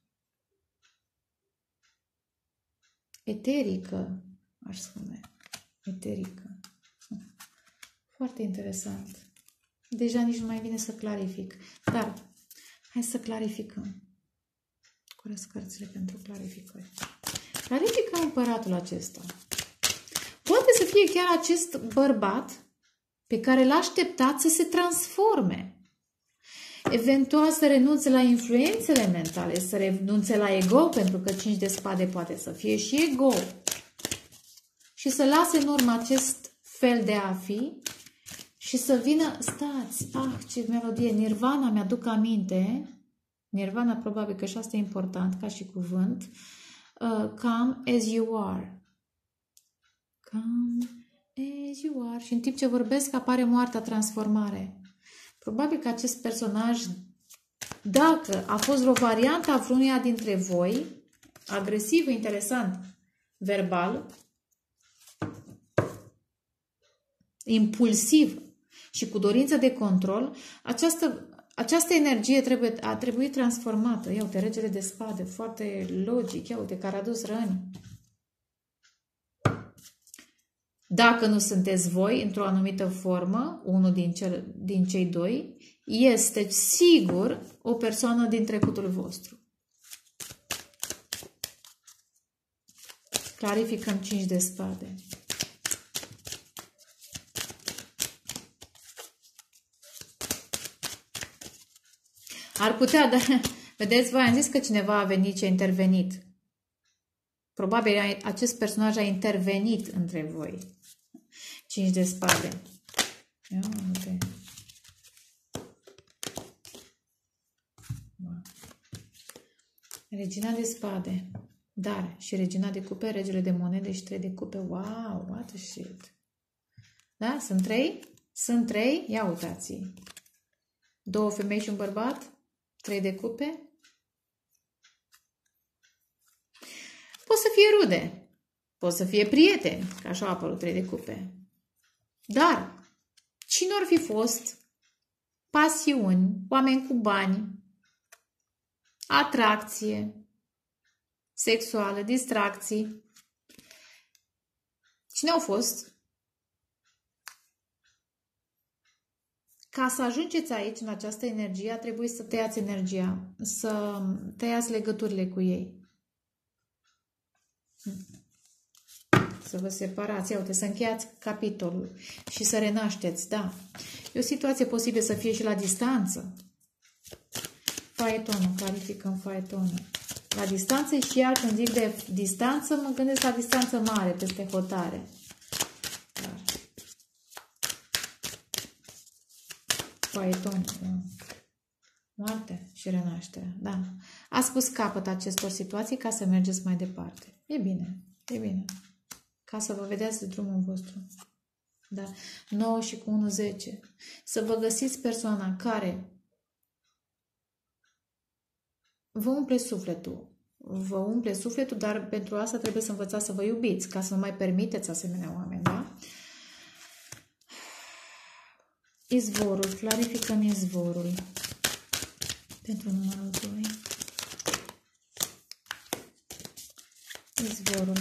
eterică, aș spune. Eterică. Foarte interesant. Deja nici nu mai vine să clarific. Dar hai să clarificăm. Curăț cărțile pentru clarificări. Clarificăm împăratul acesta. Poate să fie chiar acest bărbat pe care l-așteptați să se transforme. Eventual să renunțe la influențele mentale, să renunțe la ego, pentru că cinci de spade poate să fie și ego. Și să lase în urmă acest fel de a fi și să vină, stați, ah, ce melodie, Nirvana, mi-aduc aminte, Nirvana probabil că și asta e important ca și cuvânt, uh, come as you are. Come as you are. Și în timp ce vorbesc apare moartea transformare. Probabil că acest personaj, dacă a fost vreo variantă a vreunuia dintre voi, agresiv, interesant, verbal, impulsiv și cu dorință de control, această, această energie trebuie, a trebuit transformată. Ia uite, regele de spade, foarte logic, ia uite, care a adus răni. Dacă nu sunteți voi, într-o anumită formă, unul din, cel, din cei doi, este sigur o persoană din trecutul vostru. Clarificăm cinci de spade. Ar putea, dar vedeți, voi am zis că cineva a venit și a intervenit. Probabil acest personaj a intervenit între voi. cinci de spade. Ia uite. Regina de spade. Dar și regina de cupe, regele de monede și trei de cupe. Wow, what a shit. Da? Sunt trei? Sunt trei? Ia uitați. Două femei și un bărbat. Trei de cupe. Pot să fie rude. Pot să fie prieteni. Că așa a apărut trei de cupe. Dar, cine ar fi fost pasiuni, oameni cu bani, atracție sexuală, distracții. Cine au fost? Ca să ajungeți aici, în această energie, a trebuit să tăiați energia, să tăiați legăturile cu ei. Să vă separați, uite, să încheiați capitolul și să renașteți, da. E o situație posibilă să fie și la distanță. Faetonul, clarificăm faetonul. La distanță și iar când zic de distanță, mă gândesc la distanță mare, peste hotare. Dar. Faeton, da. Moarte și renaștere, da. Ați pus capăt acestor situații ca să mergeți mai departe. E bine, e bine. Ca să vă vedeți de drumul vostru. Da. nouă și cu unu, zece. Să vă găsiți persoana care vă umple sufletul. Vă umple sufletul, dar pentru asta trebuie să învățați să vă iubiți, ca să nu mai permiteți asemenea oameni, da? Izvorul, clarificăm izvorul. Pentru numărul doi. Izvorul.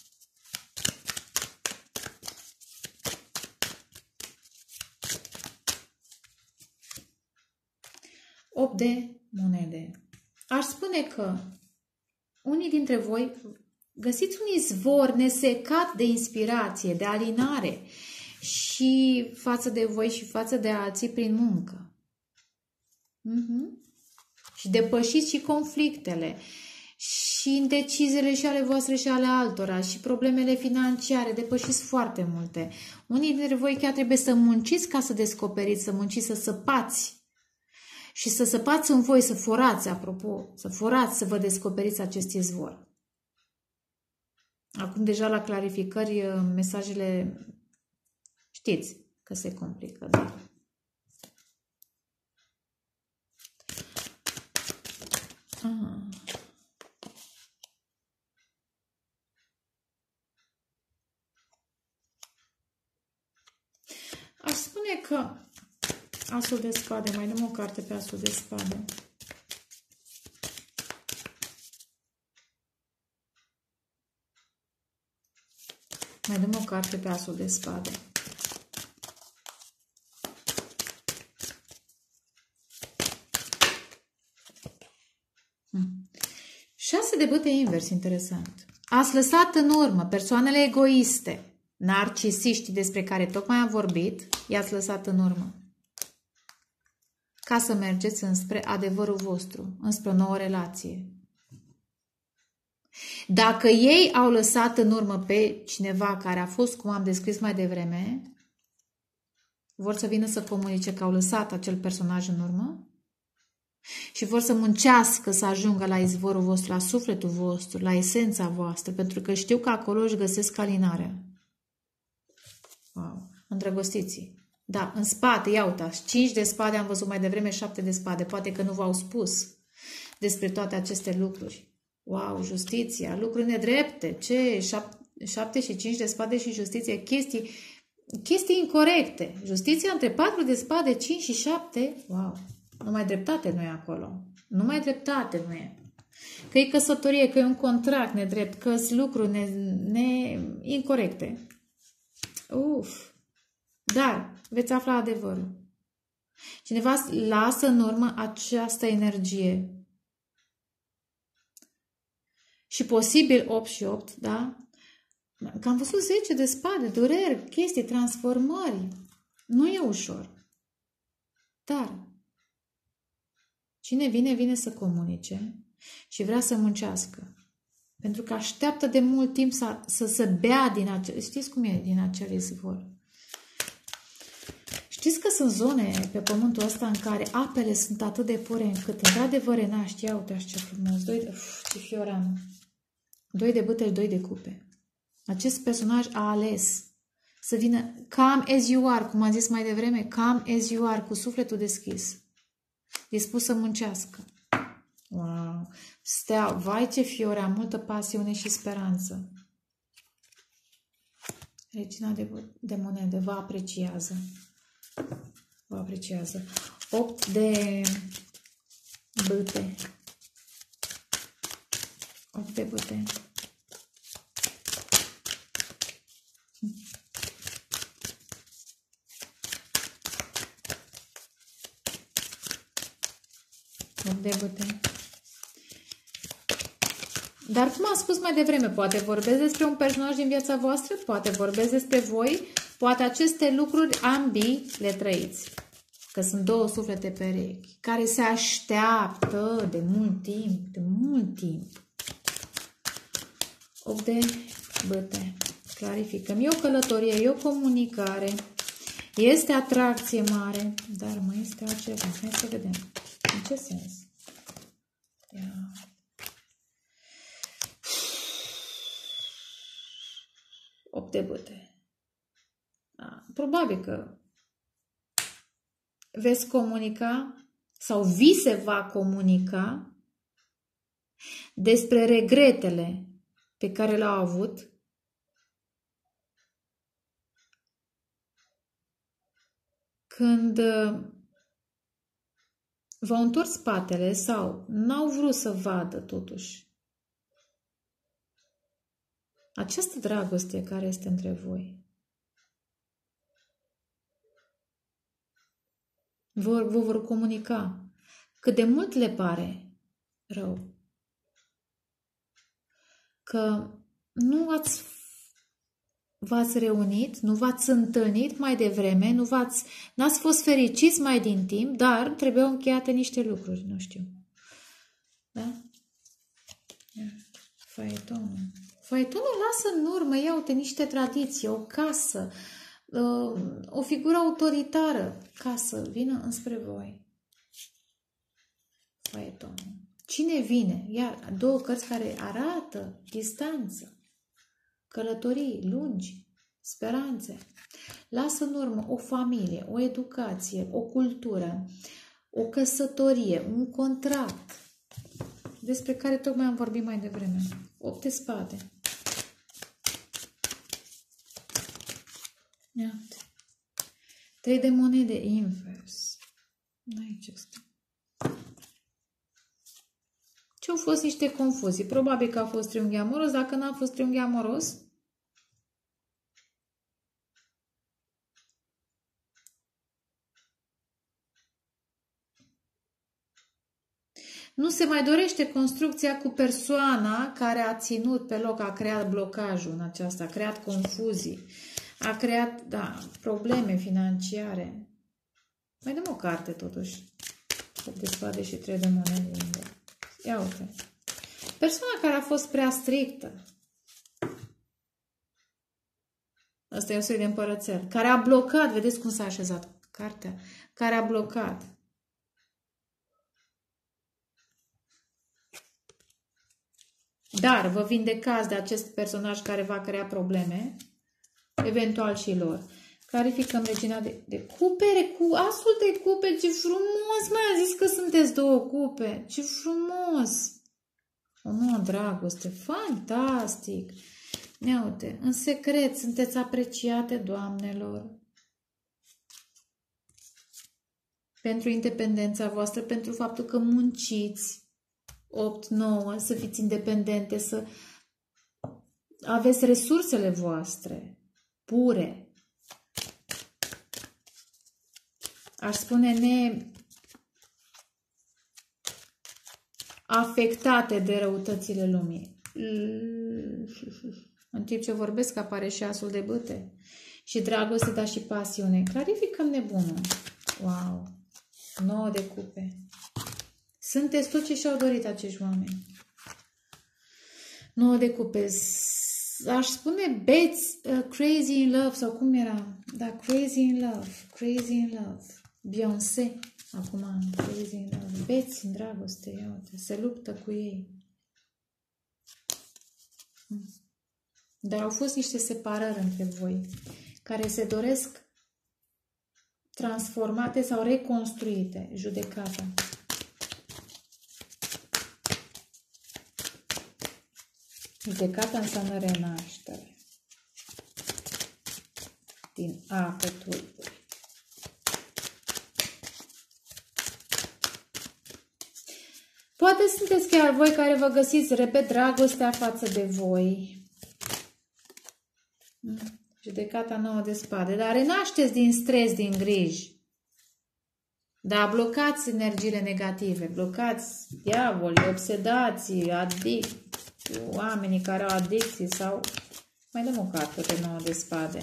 opt de monede. Aș spune că unii dintre voi găsiți un izvor nesecat de inspirație, de alinare și față de voi și față de alții prin muncă. Mm-hmm. Și depășiți și conflictele și indeciziile și ale voastre și ale altora și problemele financiare, depășiți foarte multe. Unii dintre voi chiar trebuie să munciți ca să descoperiți, să munciți, să săpați. Și să săpați în voi, să forați, apropo, să forați, să vă descoperiți acest izvor. Acum deja la clarificări, mesajele știți că se complică, da? Aha. Aș spune că Asul de spade, mai dăm o carte pe asul de spade. Mai dăm o carte pe asul de spade. Hmm. Șase de bâte invers, interesant. Ați lăsat în urmă persoanele egoiste, narcisiștii despre care tocmai am vorbit, i-ați lăsat în urmă. Ca să mergeți înspre adevărul vostru, înspre o nouă relație. Dacă ei au lăsat în urmă pe cineva care a fost, cum am descris mai devreme, vor să vină să comunice că au lăsat acel personaj în urmă și vor să muncească să ajungă la izvorul vostru, la sufletul vostru, la esența voastră, pentru că știu că acolo își găsesc alinarea. Wow. Îndrăgostiți-i. Da, în spate, ia uitați, cinci de spade am văzut mai devreme, șapte de spade. Poate că nu v-au spus despre toate aceste lucruri. Wow, justiția, lucruri nedrepte. Ce? șapte și cinci de spade și justiție. Chestii, chestii incorrecte. Justiția între patru de spade, cinci și șapte. Wow, numai dreptate nu e acolo. Numai dreptate nu e. Că e căsătorie, că e un contract nedrept, că sunt lucruri ne, ne, incorrecte. Uf. Dar veți afla adevărul. Cineva lasă în urmă această energie. Și posibil opt și opt, da? Că am văzut zece de spade, dureri, chestii, transformări. Nu e ușor. Dar cine vine, vine să comunice și vrea să muncească. Pentru că așteaptă de mult timp să, să se bea din acel... Știți cum e din acel izvor? Știți că sunt zone pe pământul ăsta în care apele sunt atât de pure încât, într-adevăr, renaști. Ia uite ce frumos. Doi de... Uf, ce fioran. Doi de bâte și doi de cupe. Acest personaj a ales să vină calm as you are, cum am zis mai devreme, calm as you are, cu sufletul deschis. Dispus să muncească. Wow! Stea, vai ce fiore, am multă pasiune și speranță. Regina de, de monede vă apreciază. Vă apreciază. opt de bâte. opt de bâte. opt de bâte. Dar cum am spus mai devreme, poate vorbesc despre un personaj din viața voastră, poate vorbesc despre voi, poate aceste lucruri ambii le trăiți. Că sunt două suflete perechi, care se așteaptă de mult timp, de mult timp. opt de bâte. Clarificăm. E o călătorie, e o comunicare, este atracție mare, dar mai este altceva. Hai să vedem. În ce sens? Ia. opt de bâte. Da. Probabil că veți comunica sau vi se va comunica despre regretele pe care le-au avut când v-au întors spatele sau n-au vrut să vadă totuși această dragoste care este între voi. Vă, vă vor comunica cât de mult le pare rău că nu ați v-ați reunit, nu v-ați întâlnit mai devreme, nu v-ați, n-ați fost fericiți mai din timp, dar trebuiau încheiate niște lucruri, nu știu. Da? Faetonul. Faetonul lasă în urmă, ia uite, niște tradiții, o casă, o figură autoritară ca să vină înspre voi. Faetonul. Cine vine? Iar două cărți care arată distanță, călătorii lungi, speranțe. Lasă în urmă o familie, o educație, o cultură, o căsătorie, un contract, despre care tocmai am vorbit mai devreme. opt de spade. Iată. trei de monede invers. Aici asta. Ce au fost niște confuzii? Probabil că a fost triunghi amoros. Dacă n-a fost triunghi amoros, nu se mai dorește construcția cu persoana care a ținut pe loc, a creat blocajul în aceasta, a creat confuzii, a creat, da, probleme financiare. Mai dăm o carte totuși. opt de spade și trei de monede. Ia uite. Persoana care a fost prea strictă. Asta e o serie de împărățel. Care a blocat, vedeți cum s-a așezat cartea, care a blocat. Dar vă vindecați de acest personaj care va crea probleme, eventual și lor. Clarificăm regina de, de cupe, cu asul de cupe, ce frumos, mi-a zis că sunteți două cupe, ce frumos. O nouă dragoste, fantastic. Ia uite, în secret sunteți apreciate, doamnelor, pentru independența voastră, pentru faptul că munciți, opt nouă, să fiți independente, să aveți resursele voastre pure. Aș spune ne afectate de răutățile lumii. În timp ce vorbesc apare și asul de bâte. Și dragoste, dar și pasiune. Clarificăm nebunul. Wow! nouă de cupe. Sunteți tot ce și-au dorit acești oameni. nouă de cupe. Aș spune beți, uh, crazy in love, sau cum era? Da, crazy in love. Crazy in love. Beyoncé. Acum, crazy in love. Beți în dragoste, ia uite, se luptă cu ei. Dar au fost niște separări între voi, care se doresc transformate sau reconstruite. Judecata. Judecata înseamnă renaștere. Din apă tulburi. poate sunteți chiar voi care vă găsiți, repet, dragostea față de voi. Judecata nouă de spade. Dar renașteți din stres, din griji. Da, blocați energiile negative, blocați diavoli, obsedații, adic, oamenii care au adicții sau... Mai dăm o carte pe nouă de spade.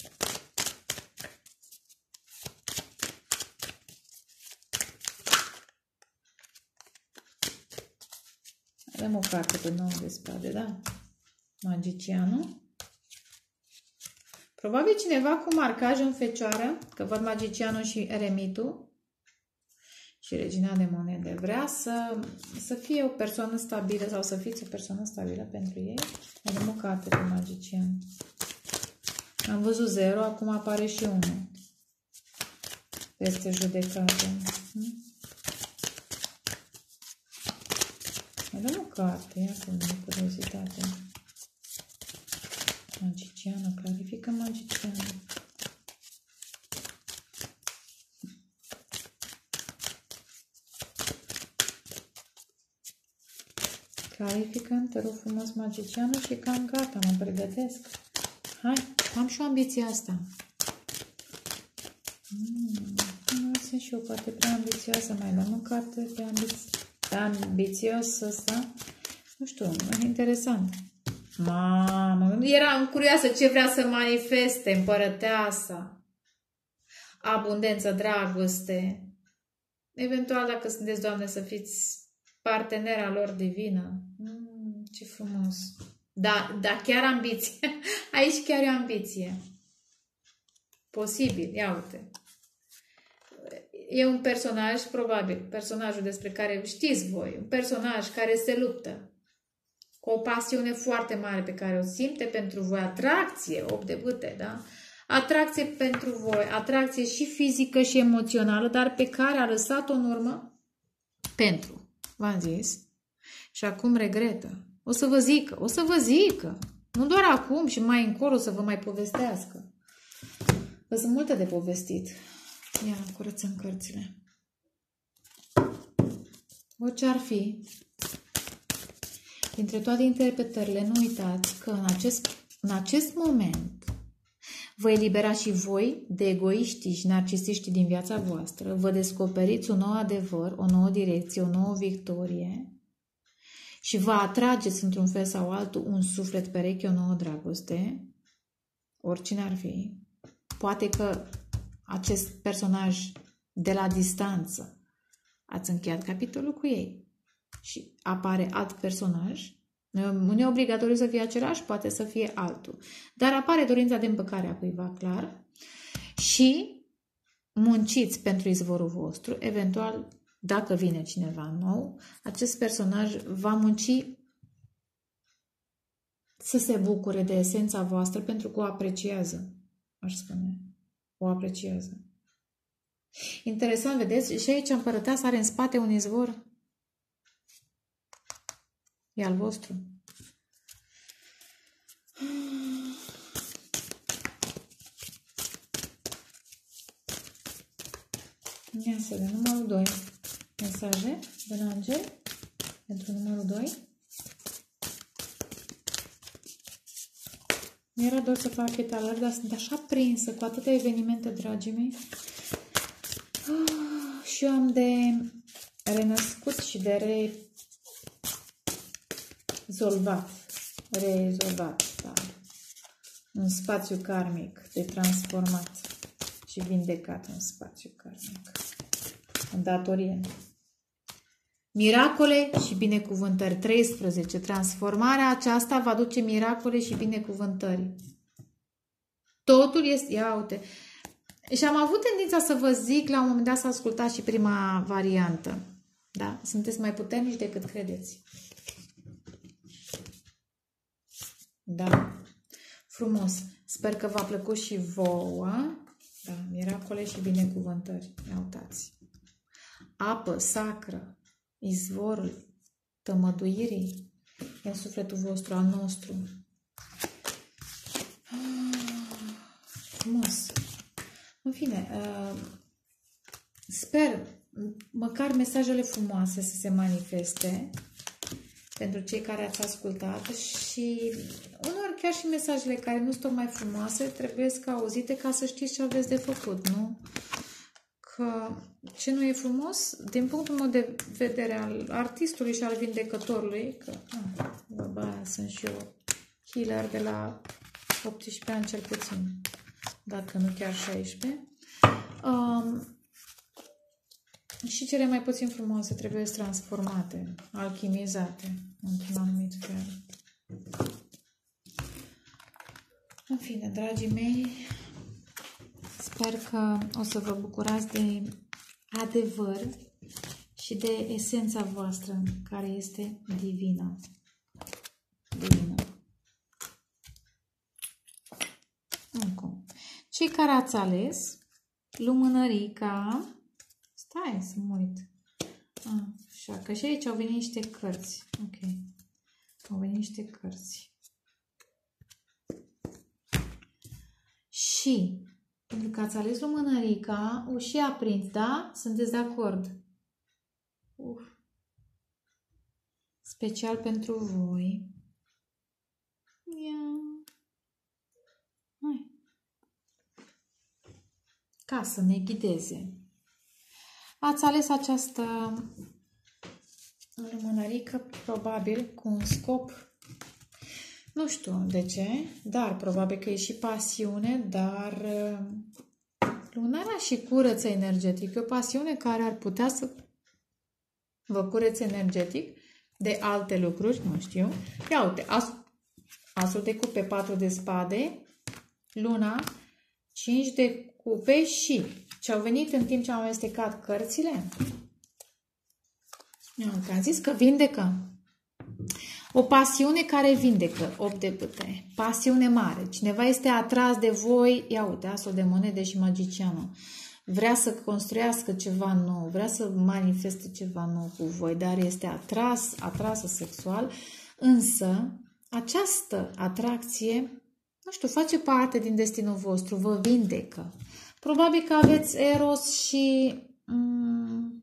Mai dăm o carte pe nouă de spade, da? Magicianul. Probabil cineva cu marcaj în fecioară, că văd magicianul și eremitul. Și regina de monede vrea să, să fie o persoană stabilă sau să fiți o persoană stabilă pentru ei. Avem o carte pe magician. Am văzut zero, acum apare și unu. Peste judecată. Hmm? Avem o carte, ia să nu curiozitate. Magicianul, clarifică magicianul. Clarificăm, te rog frumos, magicianul, și cam gata, mă pregătesc. Hai, am și o ambiție asta. Mm, sunt și eu poate prea ambițioasă, mai luăm o carte pe ambiție. Ambițios ăsta. Nu știu, e interesant. Mamă, eram curioasă ce vrea să manifeste împărăteasa. Abundență, dragoste. Eventual, dacă sunteți, Doamne, să fiți partenera lor divină. Mm, ce frumos. Da, da, chiar ambiție. Aici chiar e ambiție. Posibil, ia uite. E un personaj, probabil, personajul despre care știți voi, un personaj care se luptă cu o pasiune foarte mare pe care o simte pentru voi, atracție, opt de bâte, da? Atracție pentru voi, atracție și fizică și emoțională, dar pe care a lăsat-o în urmă pentru, v-am zis, și acum regretă. O să vă zică, o să vă zică, nu doar acum și mai încolo să vă mai povestească. Vă sunt multe de povestit. Ia, curățăm cărțile. Orice ar fi, dintre toate interpretările, nu uitați că în acest, în acest moment vă eliberați și voi de egoiștii și narcisiștii din viața voastră, vă descoperiți un nou adevăr, o nouă direcție, o nouă victorie și vă atrageți într-un fel sau altul un suflet pereche, o nouă dragoste, oricine ar fi. Poate că acest personaj de la distanță ați încheiat capitolul cu ei și apare alt personaj. Nu e obligatoriu să fie același, poate să fie altul. Dar apare dorința de împăcare a cuiva, clar. Și munciți pentru izvorul vostru. Eventual, dacă vine cineva nou, acest personaj va munci să se bucure de esența voastră pentru că o apreciază, aș spune. O apreciază. Interesant, vedeți? Și aici împărăteasa are în spate un izvor. E al vostru. Ia să vedem numărul doi. Mesaje de la îngeri pentru numărul doi. Mi-era dor să fac etalări, dar sunt așa prinsă cu atâtea evenimente, dragii mei. Ah, și eu am de renăscut și de rezolvat. Rezolvat, da. Un spațiu karmic de transformat și vindecat un spațiu karmic. În datorie. Miracole și binecuvântări. treisprezece. Transformarea aceasta va duce miracole și binecuvântări. Totul este... Ia uite. Și am avut tendința să vă zic la un moment dat să ascultați și prima variantă. Da? Sunteți mai puternici decât credeți. Da. Frumos. Sper că v-a plăcut și vouă. Da. Miracole și binecuvântări. Ia uitați. Apă sacră. Izvorul tămăduirii în sufletul vostru, al nostru. Frumos. În fine, sper, măcar mesajele frumoase să se manifeste pentru cei care ați ascultat și uneori chiar și mesajele care nu sunt tocmai frumoase trebuie să auzite ca să știți ce aveți de făcut, nu? Că ce nu e frumos, din punctul meu de vedere al artistului și al vindecătorului, că a, bă, aia sunt și eu healer de la optsprezece ani cel puțin, dacă nu chiar șaisprezece, um, și cele mai puțin frumoase trebuie transformate, alchimizate într-un anumit fel. În fine, dragii mei, sper că o să vă bucurați de adevăr și de esența voastră, care este divină. Divină. Încă. Cei care ați ales lumânărica, stai să mă uit. A, așa, că și aici au venit niște cărți. Ok. Au venit niște cărți. Și, pentru că ați ales lumânărica, o și aprins, da? Sunteți de acord? Uf. Special pentru voi. Ia. Hai. Ca să ne ghideze. Ați ales această lumânărică probabil cu un scop, nu știu de ce, dar probabil că e și pasiune, dar lumânarea și curăță energetic. E o pasiune care ar putea să vă curețe energetic de alte lucruri, nu știu. Ia uite, as, asul de cupe, patru de spade, luna, cinci de cupe și ce au venit în timp ce am amestecat cărțile. Că am zis că vindecă. O pasiune care vindecă. opt de bâte. Pasiune mare. Cineva este atras de voi. Ia uite, asul de monede și magicianul. Vrea să construiască ceva nou. Vrea să manifeste ceva nou cu voi. Dar este atras, atrasă sexual. Însă, această atracție, nu știu, face parte din destinul vostru. Vă vindecă. Probabil că aveți Eros și um,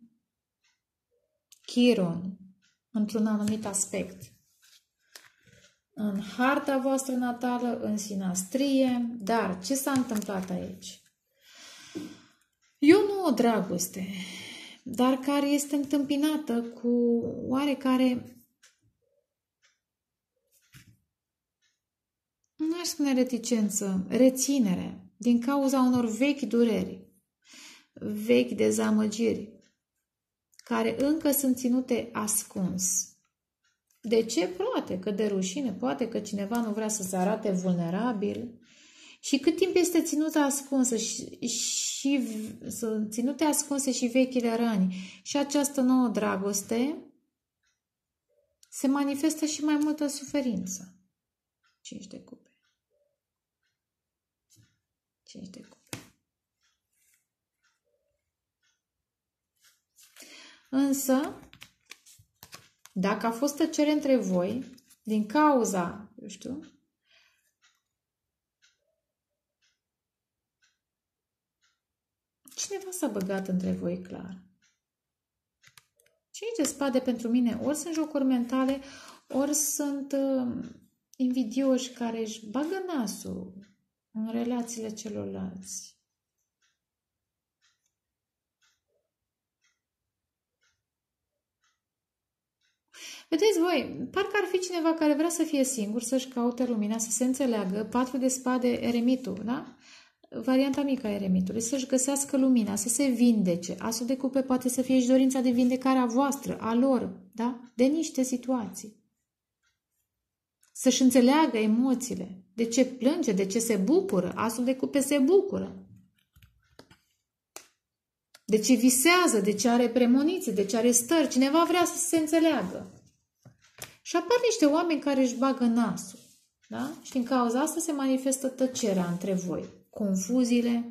Chiron într-un anumit aspect. În harta voastră natală, în sinastrie, dar ce s-a întâmplat aici? Eu nu o dragoste, dar care este întâmpinată cu oarecare, nu aș spune reticență, reținere, din cauza unor vechi dureri, vechi dezamăgiri, care încă sunt ținute ascuns. De ce? Poate că de rușine, poate că cineva nu vrea să se arate vulnerabil. Și cât timp este ținută ascunsă și, și sunt ținute ascunse și vechile răni și această nouă dragoste, se manifestă și mai multă suferință. Cinci de cupe. Cinci de cupe. Însă, dacă a fost tăcere între voi, din cauza, eu știu, cineva s-a băgat între voi, clar. Cinci de spade pentru mine ori sunt jocuri mentale, ori sunt uh, invidioși care își bagă nasul în relațiile celorlalți. Vedeți voi, parcă ar fi cineva care vrea să fie singur, să-și caute lumina, să se înțeleagă, patru de spade, eremitul, da? Varianta mică a eremitului, să-și găsească lumina, să se vindece. Asul de cupe poate să fie și dorința de vindecare a voastră, a lor, da? De niște situații. Să-și înțeleagă emoțiile. De ce plânge, de ce se bucură. Asul de cupe se bucură. De ce visează, de ce are premoniții, de ce are stări. Cineva vrea să se înțeleagă. Și apar niște oameni care își bagă nasul. Da? Și din cauza asta se manifestă tăcerea între voi. Confuziile.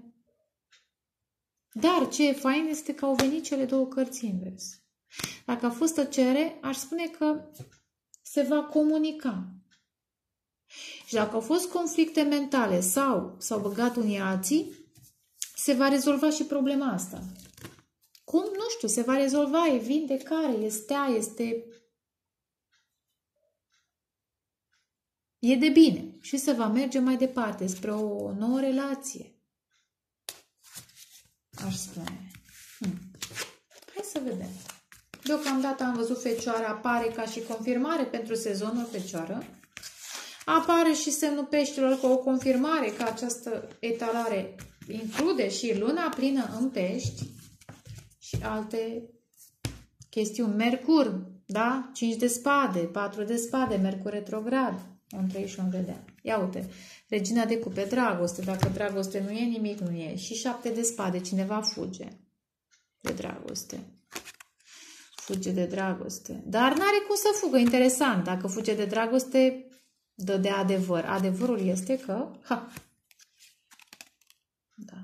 Dar ce e fain este că au venit cele două cărți invers. Dacă a fost tăcere, aș spune că se va comunica. Și dacă au fost conflicte mentale sau s-au băgat unii alții, se va rezolva și problema asta. Cum? Nu știu, se va rezolva, e vindecare, e stea, este... E de bine și se va merge mai departe spre o nouă relație. Aș spune. Hmm. Hai să vedem. Deocamdată am văzut Fecioara, apare ca și confirmare pentru sezonul Fecioară. Apare și semnul Peștilor cu o confirmare că această etalare include și luna plină în Pești și alte chestiuni. Mercur, da? cinci de spade, patru de spade, Mercur retrograd. Un treizeci și unu de ani. Ia uite, Regina de cupe, dragoste. Dacă dragoste nu e, nimic nu e. Și șapte de spade, cineva fuge de dragoste. Fuge de dragoste. Dar n-are cum să fugă, interesant. Dacă fuge de dragoste, dă de adevăr. Adevărul este că... Ha! Da.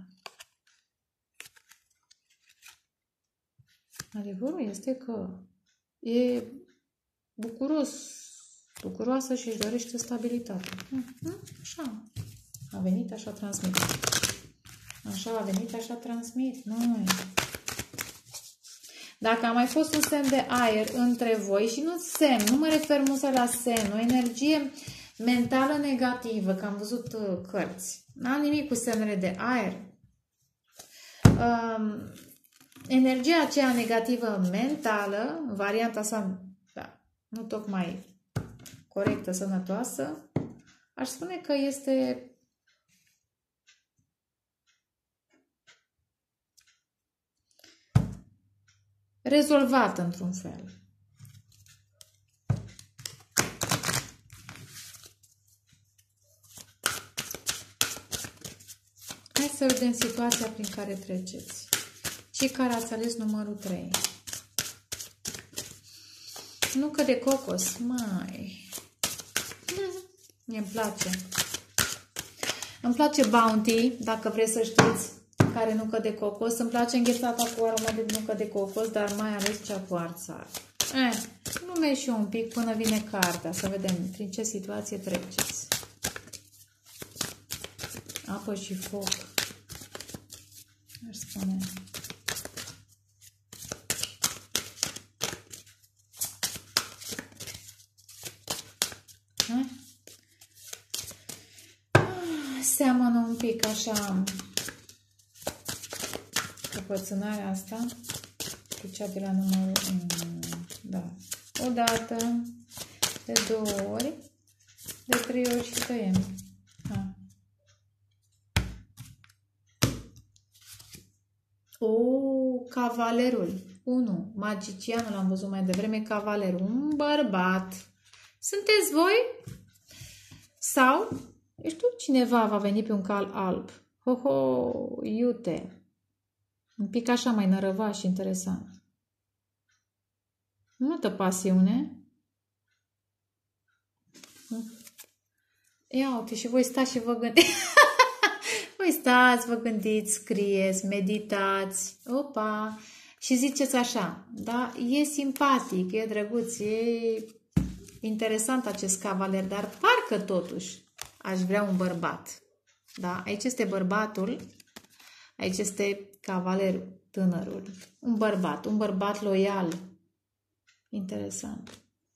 Adevărul este că e bucuros, bucuroasă și își dorește stabilitate. Așa. A venit, așa transmit. Așa a venit, așa transmit. Nu. Dacă a mai fost un semn de aer între voi și nu semn, nu mă refer musă la semn, o energie mentală negativă, că am văzut uh, cărți. N-am nimic cu semnele de aer. Um, energia aceea negativă mentală, varianta sa, da, nu tocmai corectă, sănătoasă, aș spune că este rezolvată într-un fel. Hai să vedem situația prin care treceți. Cei care ați ales numărul trei. Nucă de cocos. Mai. Mie-mi place. Îmi place Bounty, dacă vreți să știți, care nucă de cocos. Îmi place înghețata cu aromă de nucă de cocos, dar mai ales cea cu arțar. Eh, lume și un pic până vine cartea, să vedem prin ce situație treceți. Apă și foc. Aș spune. Eh? Seamănă un pic așa căpățânarea asta cu cea de la numărul unu. Da. O dată, de două ori, de trei ori și tăiem. Ha. O, cavalerul. unu. Magicianul am văzut mai devreme, cavalerul. Un bărbat. Sunteți voi? Sau, eu știu, cineva va veni pe un cal alb. Ho, ho, iute. Un pic așa mai nărăvaș și interesant. Multă pasiune. Ia uite, și voi stați și vă gândiți. Voi stați, vă gândiți, scrieți, meditați. Opa! Și ziceți așa, da? E simpatic, e drăguț, e interesant acest cavaler, dar parcă totuși aș vrea un bărbat. Da? Aici este bărbatul, aici este cavalerul, tânărul. Un bărbat, un bărbat loial. Interesant.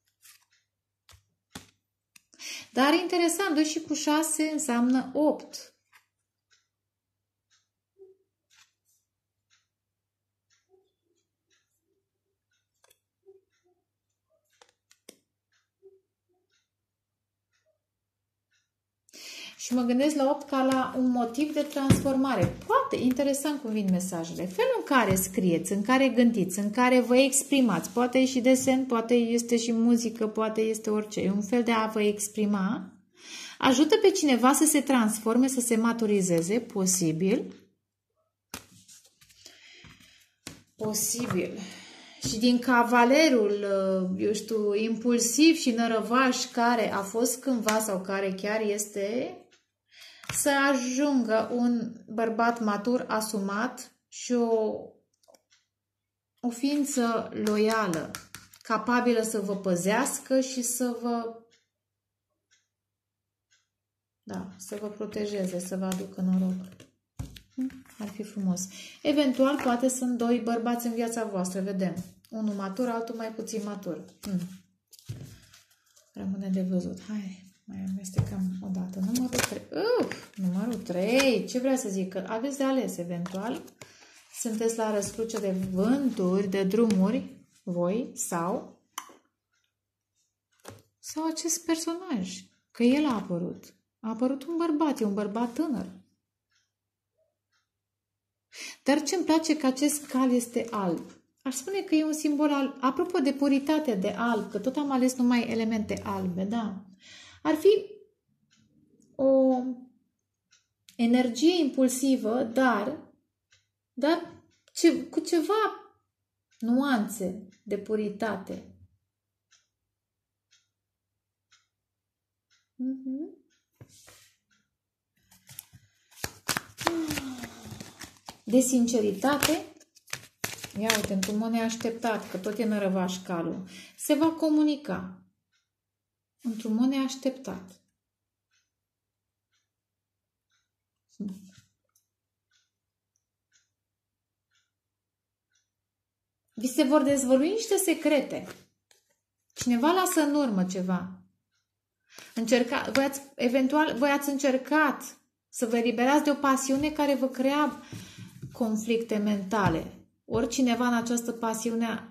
Dar interesant, doi și cu șase înseamnă opt. Și mă gândesc la opt ca la un motiv de transformare. Poate, interesant cum vin mesajele. Felul în care scrieți, în care gândiți, în care vă exprimați. Poate e și desen, poate este și muzică, poate este orice. E un fel de a vă exprima. Ajută pe cineva să se transforme, să se maturizeze. Posibil. Posibil. Și din cavalerul, eu știu, impulsiv și nărăvaș care a fost cândva sau care chiar este, să ajungă un bărbat matur, asumat și o, o ființă loială, capabilă să vă păzească și să vă, da, să vă protejeze, să vă aducă noroc. Ar fi frumos. Eventual, poate sunt doi bărbați în viața voastră, vedem. Unul matur, altul mai puțin matur. Hmm. Rămâne de văzut. Hai, mai amestecăm o dată. Numărul trei. Uf, numărul trei. Ce vrea să zic? Că aveți de ales, eventual. Sunteți la răscruce de vânturi, de drumuri, voi, sau sau acest personaj. Că el a apărut. A apărut un bărbat, e un bărbat tânăr. Dar ce-mi place că acest cal este alb. Aș spune că e un simbol alb. Apropo de puritate, de alb, că tot am ales numai elemente albe, da. Ar fi o energie impulsivă, dar, dar ce, cu ceva nuanțe de puritate. Mm-hmm. De sinceritate. Ia uite, într-un mod neașteptat, că tot e nărăvaș calul. Se va comunica. Într-un mod neașteptat. Vi se vor dezvălui niște secrete. Cineva lasă în urmă ceva. Încerca, voi ați, eventual, voi ați încercat să vă eliberați de o pasiune care vă crea conflicte mentale. Ori cineva în această pasiune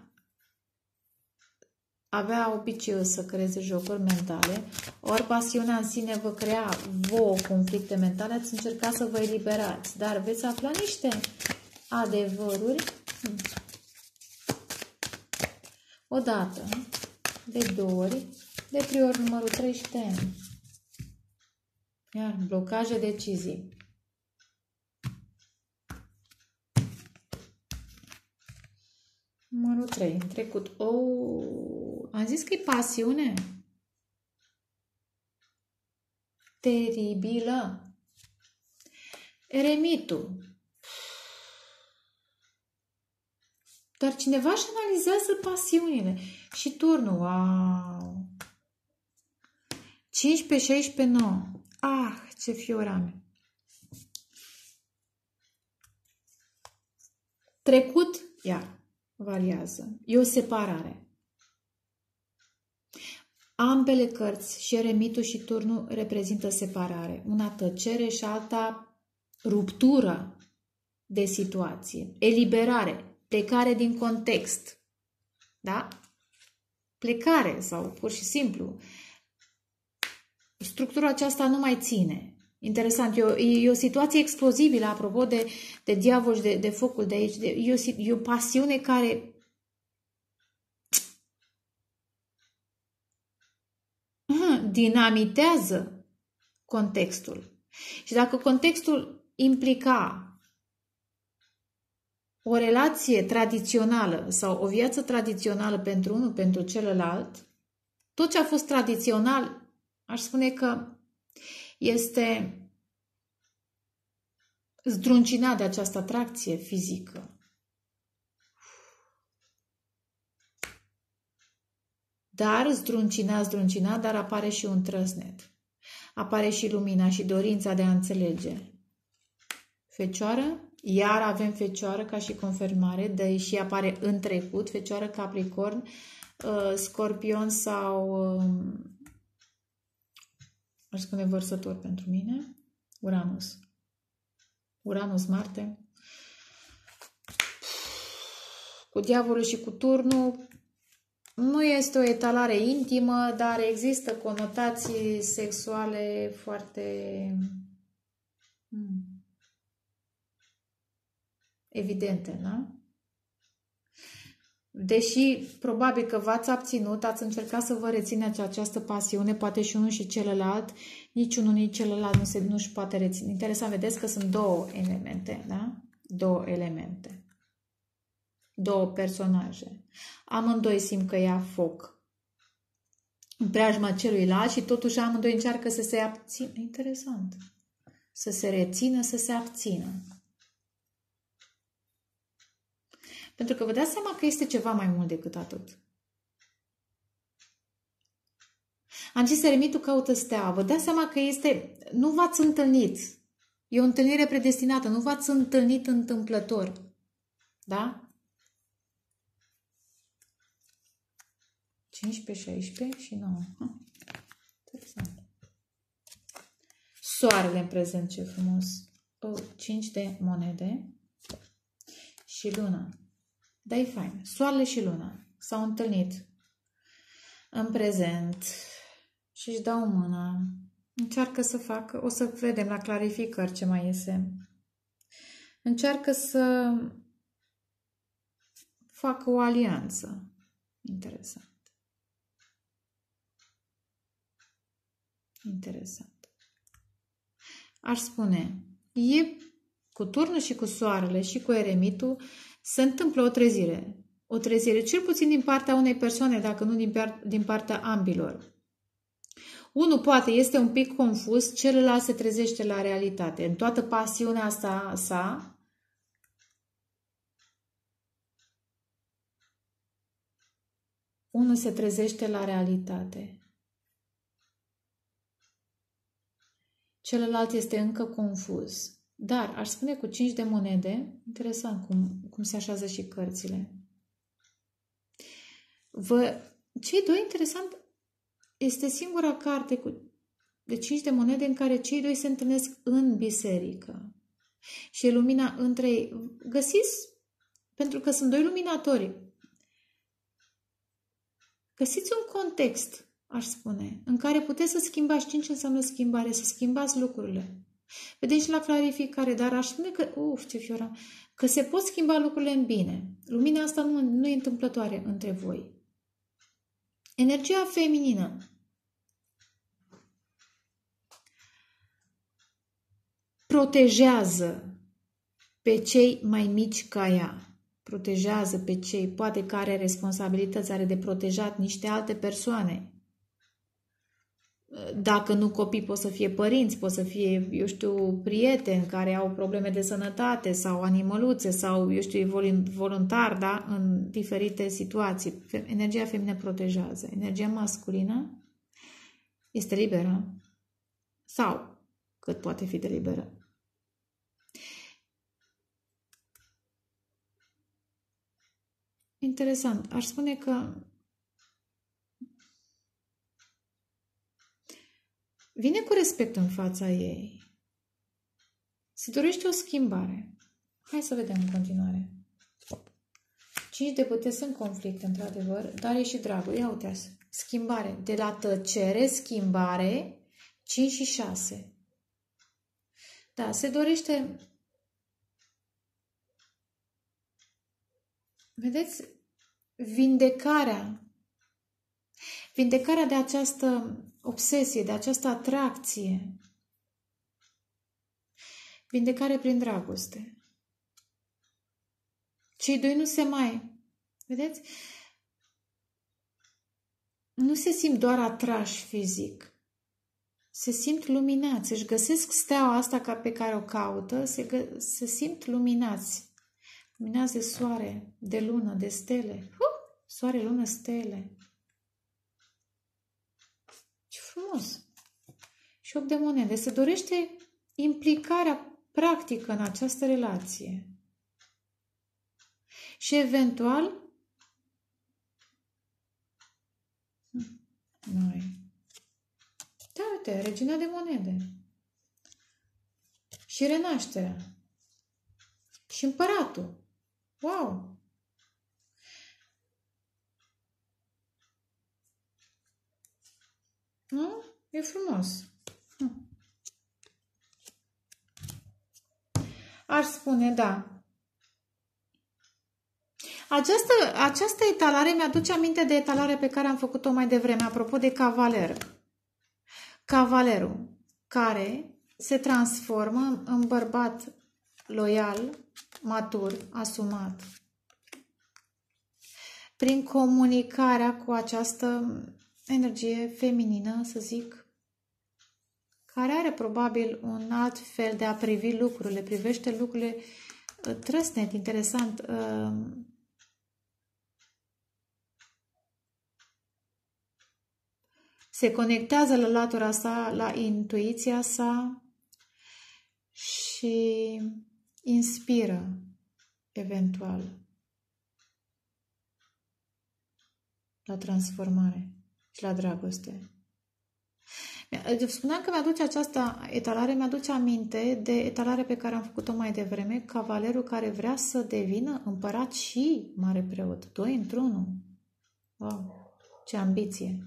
avea obiceiul să creeze jocuri mentale, ori pasiunea în sine vă crea vouă conflicte mentale, ați încercat să vă eliberați. Dar veți afla niște adevăruri o dată, de două ori, de trei ori numărul trei și ten. Iar blocaje, decizii. Numărul trei, în trecut. Oh, am zis că e pasiune. Teribilă. Eremitul. Dar cineva își analizează pasiunile. Și turnul. Wow! cincisprezece, șaisprezece, nouă. Ah, ce fiorame! Trecut, iar, variază. E o separare. Ambele cărți, și eremitul și turnul, reprezintă separare. Una tăcere și alta ruptură de situație. Eliberare. Plecare din context. Da? Plecare sau pur și simplu. Structura aceasta nu mai ține. Interesant. E o, e o situație explozibilă, apropo de, de diavol și de, de focul de aici. De, e, o, e o pasiune care dinamitează contextul. Și dacă contextul implica o relație tradițională sau o viață tradițională pentru unul, pentru celălalt, tot ce a fost tradițional, aș spune că este zdruncinat de această atracție fizică. Dar zdruncinat, zdruncinat, dar apare și un trăsnet. Apare și lumina și dorința de a înțelege. Fecioară, iar avem fecioară ca și confirmare, deși apare în trecut, fecioară, capricorn, scorpion sau, aș spune vărsător pentru mine, Uranus. Uranus, Marte. Cu diavolul și cu turnul, nu este o etalare intimă, dar există conotații sexuale foarte evidente, da? Deși probabil că v-ați abținut, ați încercat să vă rețineți această pasiune, poate și unul și celălalt, nici unul, nici celălalt nu se, nu-și poate reține. Interesant, vedeți că sunt două elemente, da? Două elemente. Două personaje. Amândoi simt că ia foc în preajma celuilalt și totuși amândoi încearcă să se abțină. Interesant. Să se rețină, să se abțină. Pentru că vă dați seama că este ceva mai mult decât atât. Am zis, eremitul caută steaua. Vă dați seama că este... Nu v-ați întâlnit. E o întâlnire predestinată, nu v-ați întâlnit întâmplător. Da? cincisprezece, șaisprezece și nouă. Interesant. Soarele în prezent, ce frumos. Oh, cinci de monede. Și luna. Da, e fain. Soarele și luna s-au întâlnit în prezent și își dau mâna. Încearcă să facă, o să vedem la clarificări ce mai iese. Încearcă să facă o alianță. Interesant. Interesant. Aș spune, e cu turnul și cu soarele și cu eremitul se întâmplă o trezire. O trezire, cel puțin din partea unei persoane, dacă nu din, din partea ambilor. Unul poate este un pic confuz, celălalt se trezește la realitate. În toată pasiunea asta sa, unul se trezește la realitate. Celălalt este încă confuz. Dar, aș spune cu cinci de monede, interesant cum, cum se așează și cărțile. Vă, cei doi, interesant, este singura carte cu, de cinci de monede în care cei doi se întâlnesc în biserică. Și e lumina între ei. Găsiți, pentru că sunt doi luminatori, găsiți un context, aș spune, în care puteți să schimbați. Cinci înseamnă schimbare, să schimbați lucrurile. Vedeți la clarificare, dar aș spune că, uf, ce fiora, că se pot schimba lucrurile în bine. Lumina asta nu, nu e întâmplătoare între voi. Energia feminină. Protejează pe cei mai mici ca ea. Protejează pe cei, poate că are responsabilități, are de protejat niște alte persoane. Dacă nu copii, pot să fie părinți, pot să fie, eu știu, prieteni care au probleme de sănătate sau animăluțe sau, eu știu, voluntari, da? În diferite situații. Energia feminină protejează. Energia masculină este liberă sau cât poate fi de liberă. Interesant. Aș spune că vine cu respect în fața ei. Se dorește o schimbare. Hai să vedem în continuare. Cinci de putere sunt conflict, într-adevăr, dar e și dragul. Ia uite, schimbare. De la tăcere, schimbare, cinci și șase. Da, se dorește... Vedeți? Vindecarea. Vindecarea de această obsesie, de această atracție. Vindecare prin dragoste. Cei doi nu se mai... Vedeți? Nu se simt doar atrași fizic. Se simt luminați. Își găsesc steaua asta ca pe care o caută. Se, gă... se simt luminați. Luminați de soare, de lună, de stele. Uh! Soare, lună, stele. Ce frumos! Și opt de monede. Se dorește implicarea practică în această relație. Și eventual noi. Da, uite, regina de monede. Și renașterea. Și împăratul. Wow! Nu? E frumos. Hm. Aș spune, da. Această, această etalare mi-aduce aminte de etalarea pe care am făcut-o mai devreme, apropo de cavaler. Cavalerul, care se transformă în bărbat loial, matur, asumat. Prin comunicarea cu această energie feminină, să zic, care are probabil un alt fel de a privi lucrurile, privește lucrurile trăsnet, interesant. Se conectează la latura sa, la intuiția sa și inspiră, eventual, la transformare și la dragoste. Spuneam că mi-aduce această etalare, mi-aduce aminte de etalare pe care am făcut-o mai devreme, cavalerul care vrea să devină împărat și mare preot. Doi într-unul. Wow, ce ambiție!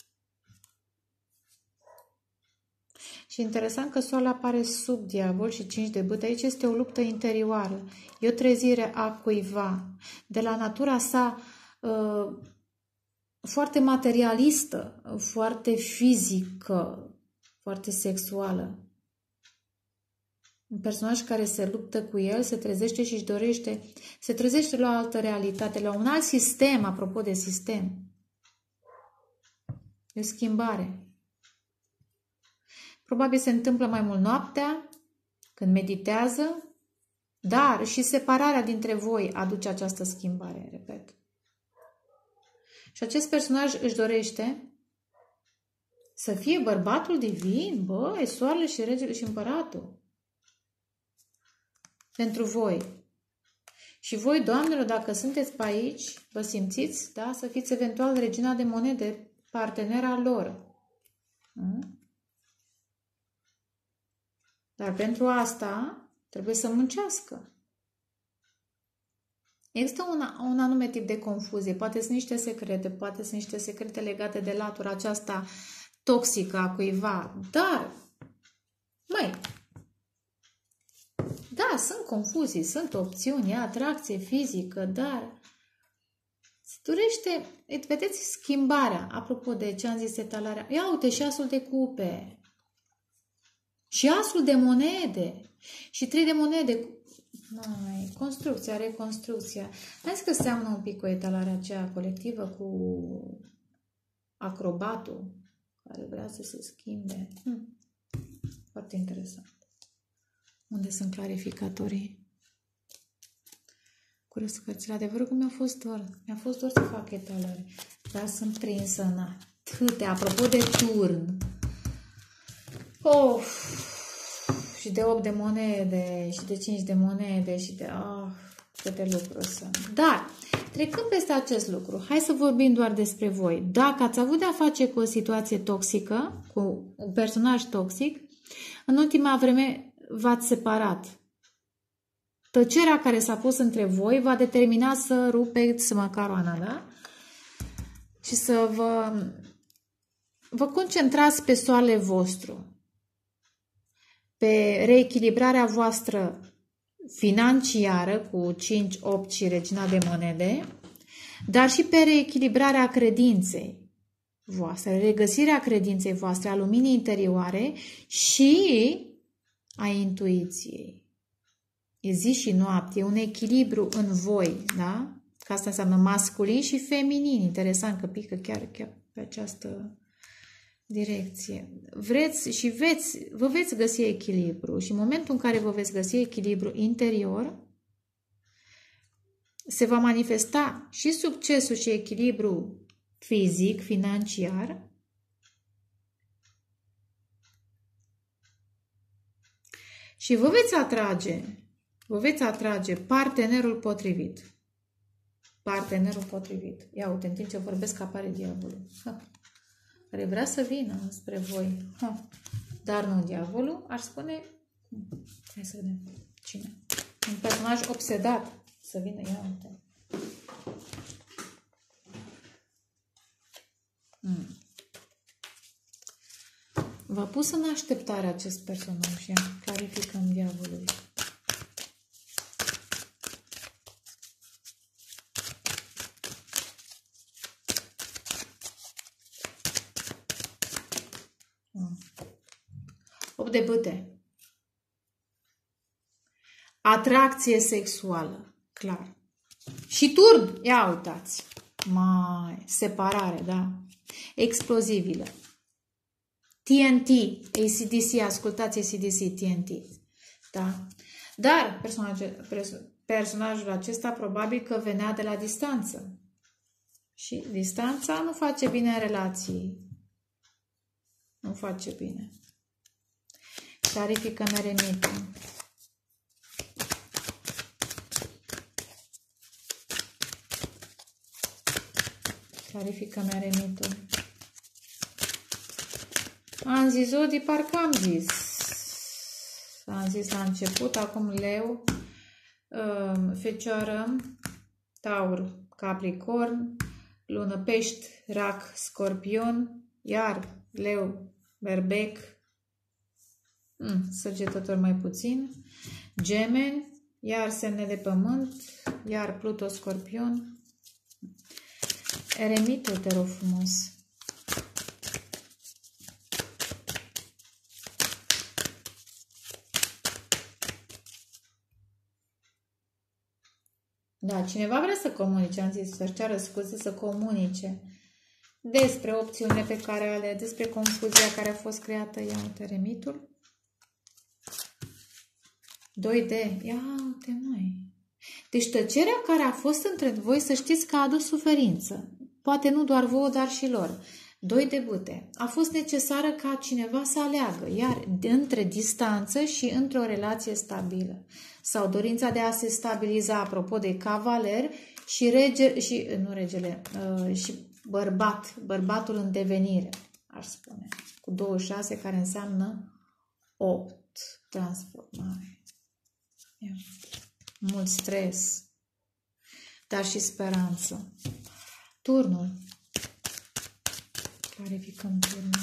Și interesant că soarele apare sub diavol și cinci de bâte. Aici este o luptă interioară. E o trezire a cuiva de la natura sa uh, foarte materialistă, foarte fizică, foarte sexuală. Un personaj care se luptă cu el, se trezește și își dorește, se trezește la o altă realitate, la un alt sistem, apropo de sistem. E o schimbare. Probabil se întâmplă mai mult noaptea, când meditează, dar și separarea dintre voi aduce această schimbare, repet. Și acest personaj își dorește să fie bărbatul divin, băi, soarele și regele și împăratul. Pentru voi. Și voi, doamnelor, dacă sunteți pe aici, vă simțiți, da, să fiți eventual regina de monede, partenera lor. Hmm? Dar pentru asta trebuie să muncească. Există un, un anume tip de confuzie, poate sunt niște secrete, poate sunt niște secrete legate de latura aceasta toxică a cuiva, dar, măi, da, sunt confuzii, sunt opțiuni, atracție fizică, dar se dorește, vedeți schimbarea, apropo de ce am zis etalarea, ia uite și asul de cupe, și asul de monede, și trei de monede. Mai, construcția, reconstrucția. Hai că seamănă un pic cu etalarea aceea colectivă, cu acrobatul care vrea să se schimbe. Hm. Foarte interesant. Unde sunt clarificatorii? Curios cărțile. Adevărul că mi-a fost dor. Mi-a fost dor să fac etalare. Dar sunt prinsă în atâtea. Apropo de turn. Of! Și de opt de monede, și de cinci de monede, și de... Ah, câte lucruri sunt. Dar, trecând peste acest lucru, hai să vorbim doar despre voi. Dacă ați avut de-a face cu o situație toxică, cu un personaj toxic, în ultima vreme v-ați separat. Tăcerea care s-a pus între voi va determina să rupeți măcaroana, da? Și să vă, vă concentrați pe soarele vostru, pe reechilibrarea voastră financiară cu cinci, opt și regina de monede, dar și pe reechilibrarea credinței voastre, regăsirea credinței voastre, a luminii interioare și a intuiției. E zi și noapte, e un echilibru în voi, da? Că asta înseamnă masculin și feminin. Interesant că pică chiar, chiar pe această direcție. Vreți și veți, vă veți găsi echilibru și în momentul în care vă veți găsi echilibru interior, se va manifesta și succesul și echilibru fizic, financiar, și vă veți atrage, vă veți atrage partenerul potrivit. Partenerul potrivit. Ia uite, în timp ce vorbesc apare diavolul. Ha. Care vrea să vină spre voi. Ha. Dar nu diavolul, aș spune... Hai să vedem. Cine? Un personaj obsedat să vină. Ia uite. Hmm. V-a pus în așteptare acest personaj. Ia, clarificăm diavolului. opt de bâte. Atracție sexuală. Clar. Și turn. Ia uitați. Mai. Separare, da? Explozibilă. T N T. A C D C. Ascultați A C D C. T N T. Da? Dar personajul, personajul acesta probabil că venea de la distanță. Și distanța nu face bine în relații. Nu face bine. Și Clarifică-mi eremitul. Clarifică-mi eremitul. Am zis Zodii, parcă am zis. Am zis la început, acum Leu, Fecioară, Taur, Capricorn, Lună Pești, Rac, Scorpion, iar Leu, Berbec, hmm, Săgetător mai puțin, Gemeni, iar semne de pământ, iar Pluto, Scorpion. Eremitul, te rog frumos. Da, cineva vrea să comunice, am zis, să-și ceară scuze, să comunice despre opțiunile pe care ale, despre confuzia care a fost creată. Ia uite, eremitul. doi D. Ia uite, măi. Deci tăcerea care a fost între voi, să știți că a adus suferință. Poate nu doar vouă, dar și lor. Doi de bâte. A fost necesară ca cineva să aleagă, iar între distanță și într-o relație stabilă. Sau dorința de a se stabiliza, apropo de cavaler și rege, și, nu regele, uh, și bărbat, bărbatul în devenire, aș spune. Cu douăzeci și șase, care înseamnă opt. Transformare. Ia. Mult stres, dar și speranță. Turnul. Clarificăm turnul.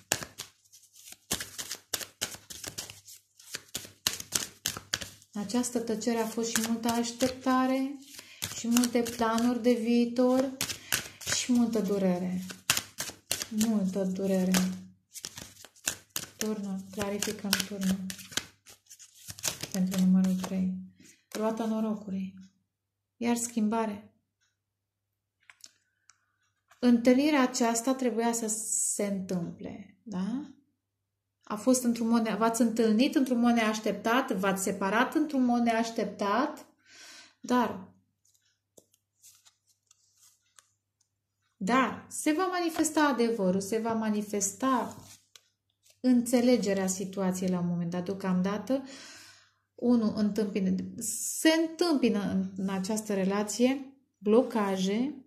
Această tăcere a fost și multă așteptare, și multe planuri de viitor, și multă durere. Multă durere. Turnul. Clarificăm turnul. Pentru numărul trei. Roata norocului. Iar schimbare. Întâlnirea aceasta trebuia să se întâmple, da? A fost într-un mod, v-ați întâlnit într-un mod neașteptat, v-ați separat într-un mod neașteptat, dar, dar se va manifesta adevărul, se va manifesta înțelegerea situației la un moment dat. Deocamdată, unu, întâmpină, se întâmpină în, în această relație blocaje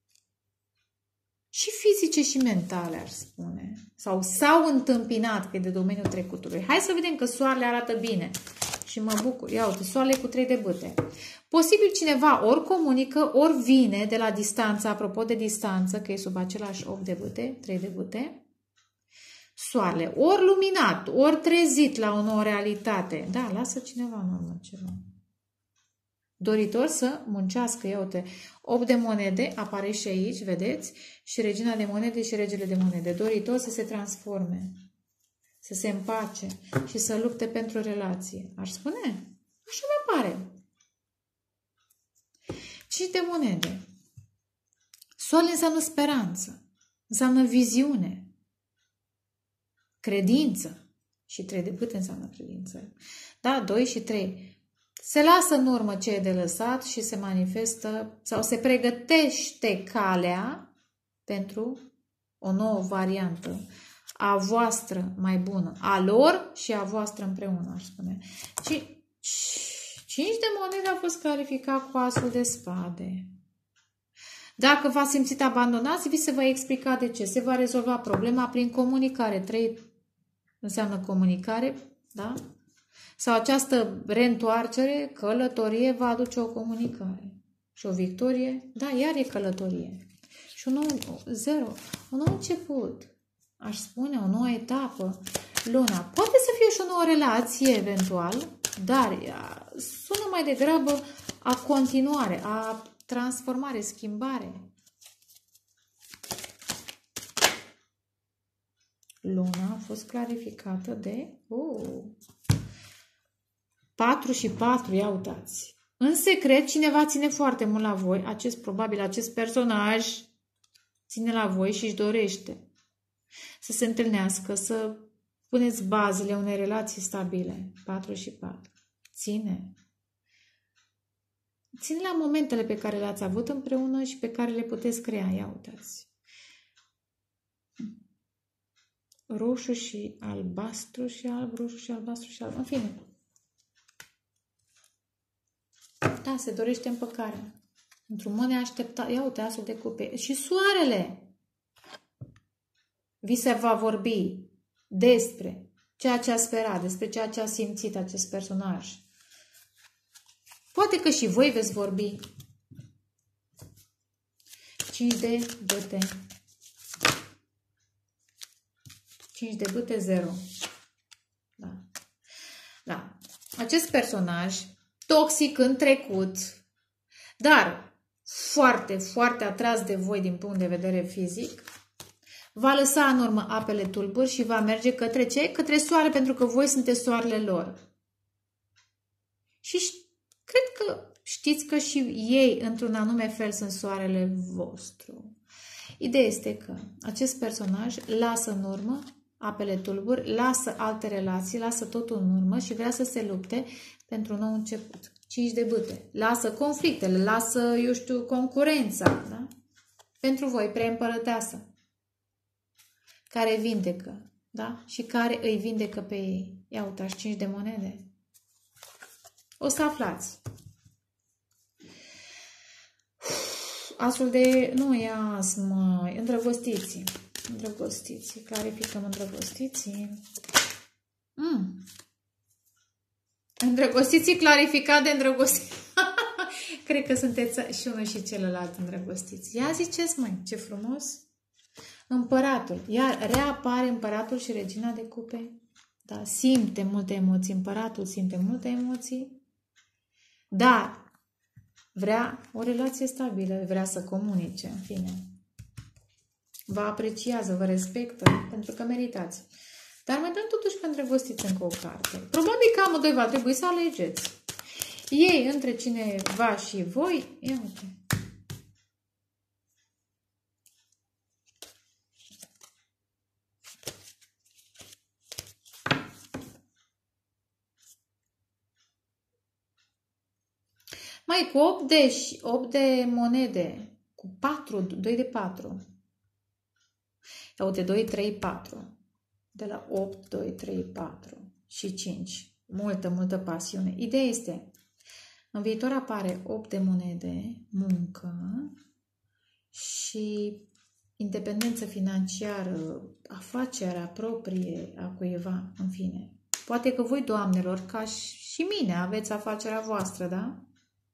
și fizice și mentale, aș spune. Sau s-au întâmpinat, că e de domeniul trecutului. Hai să vedem că soarele arată bine. Și mă bucur. Ia uite, soarele cu trei de bâte. Posibil cineva ori comunică, ori vine de la distanță, apropo de distanță, că e sub același opt de bâte, trei de bâte. Soarele, ori luminat, ori trezit la o nouă realitate. Da, lasă cineva în urmă ceva. Doritor să muncească, ia uite, opt de monede, apare și aici, vedeți? Și regina de monede și regele de monede. Doritor să se transforme, să se împace și să lupte pentru relație. Aș spune? Așa mi apare. Cinci de monede. Soarele înseamnă speranță, înseamnă viziune, credință. Și trei de bâte înseamnă credință. Da, doi și trei. Se lasă în urmă ce e de lăsat și se manifestă sau se pregătește calea pentru o nouă variantă a voastră mai bună, a lor și a voastră împreună, aș spune. Cinci de monede a fost clarificat cu asul de spade. Dacă v-ați simțit abandonați, vi se va explica de ce. Se va rezolva problema prin comunicare. Trei înseamnă comunicare, da? Sau această reîntoarcere, călătorie, va aduce o comunicare. Și o victorie, da, iar e călătorie. Și un nou, zero, un nou început, aș spune, o nouă etapă. Luna, poate să fie și o nouă relație, eventual, dar sună mai degrabă a continuare, a transformare, schimbare. Luna a fost clarificată de... Oh, patru și patru, ia uitați. În secret, cineva ține foarte mult la voi. Acest, probabil, acest personaj ține la voi și își dorește să se întâlnească, să puneți bazele unei relații stabile. patru și patru. Ține. Ține la momentele pe care le-ați avut împreună și pe care le puteți crea. Ia uitați. roșu și albastru și alb, roșu și albastru și alb. În fine. Da, se dorește împăcarea. Într-un mod neașteptat. Ia uite, asul de cupe. Și soarele vi se va vorbi despre ceea ce a sperat, despre ceea ce a simțit acest personaj. Poate că și voi veți vorbi. cinci de bâte. cinci de bâte, zero. Da. Da. Acest personaj, toxic în trecut, dar foarte, foarte atras de voi din punct de vedere fizic, va lăsa în urmă apele tulburi și va merge către ce? Către soare, pentru că voi sunteți soarele lor. Și cred că știți că și ei, într-un anume fel, sunt soarele vostru. Ideea este că acest personaj lasă în urmă apele tulburi, lasă alte relații, lasă totul în urmă și vrea să se lupte pentru un nou început. cinci de bâte. Lasă conflictele, lasă, eu știu, concurența. Da? Pentru voi, preîmpărăteasă, care vindecă, da? Și care îi vindecă pe ei. Ia uitați, cinci de monede. O să aflați. Asul de... Nu e as, măi. Îndrăgostiții. Îndrăgostiții. Clarificăm îndrăgostiții. Mm. Îndrăgostiții clarificat de îndrăgostiți. Cred că sunteți și unul și celălalt îndrăgostiți. Ia ziceți, măi, ce frumos. Împăratul. Iar reapare împăratul și regina de cupe. Da, simte multe emoții. Împăratul simte multe emoții. Dar vrea o relație stabilă, vrea să comunice, în fine. Vă apreciază, vă respectă, pentru că meritați. Dar mai dăm totuși că îndrăgostiți încă o carte. Probabil că amândoi va trebui să alegeți. Ei, între cineva și voi, ia uite. Mai cu opt de, opt de monede, cu patru, doi de patru. Ia uite, doi, trei, patru. De la opt, doi, trei, patru și cinci. Multă, multă pasiune. Ideea este, în viitor apare opt de monede, muncă și independență financiară, afacerea proprie a cuiva, în fine. Poate că voi, doamnelor, ca și mine, aveți afacerea voastră, da?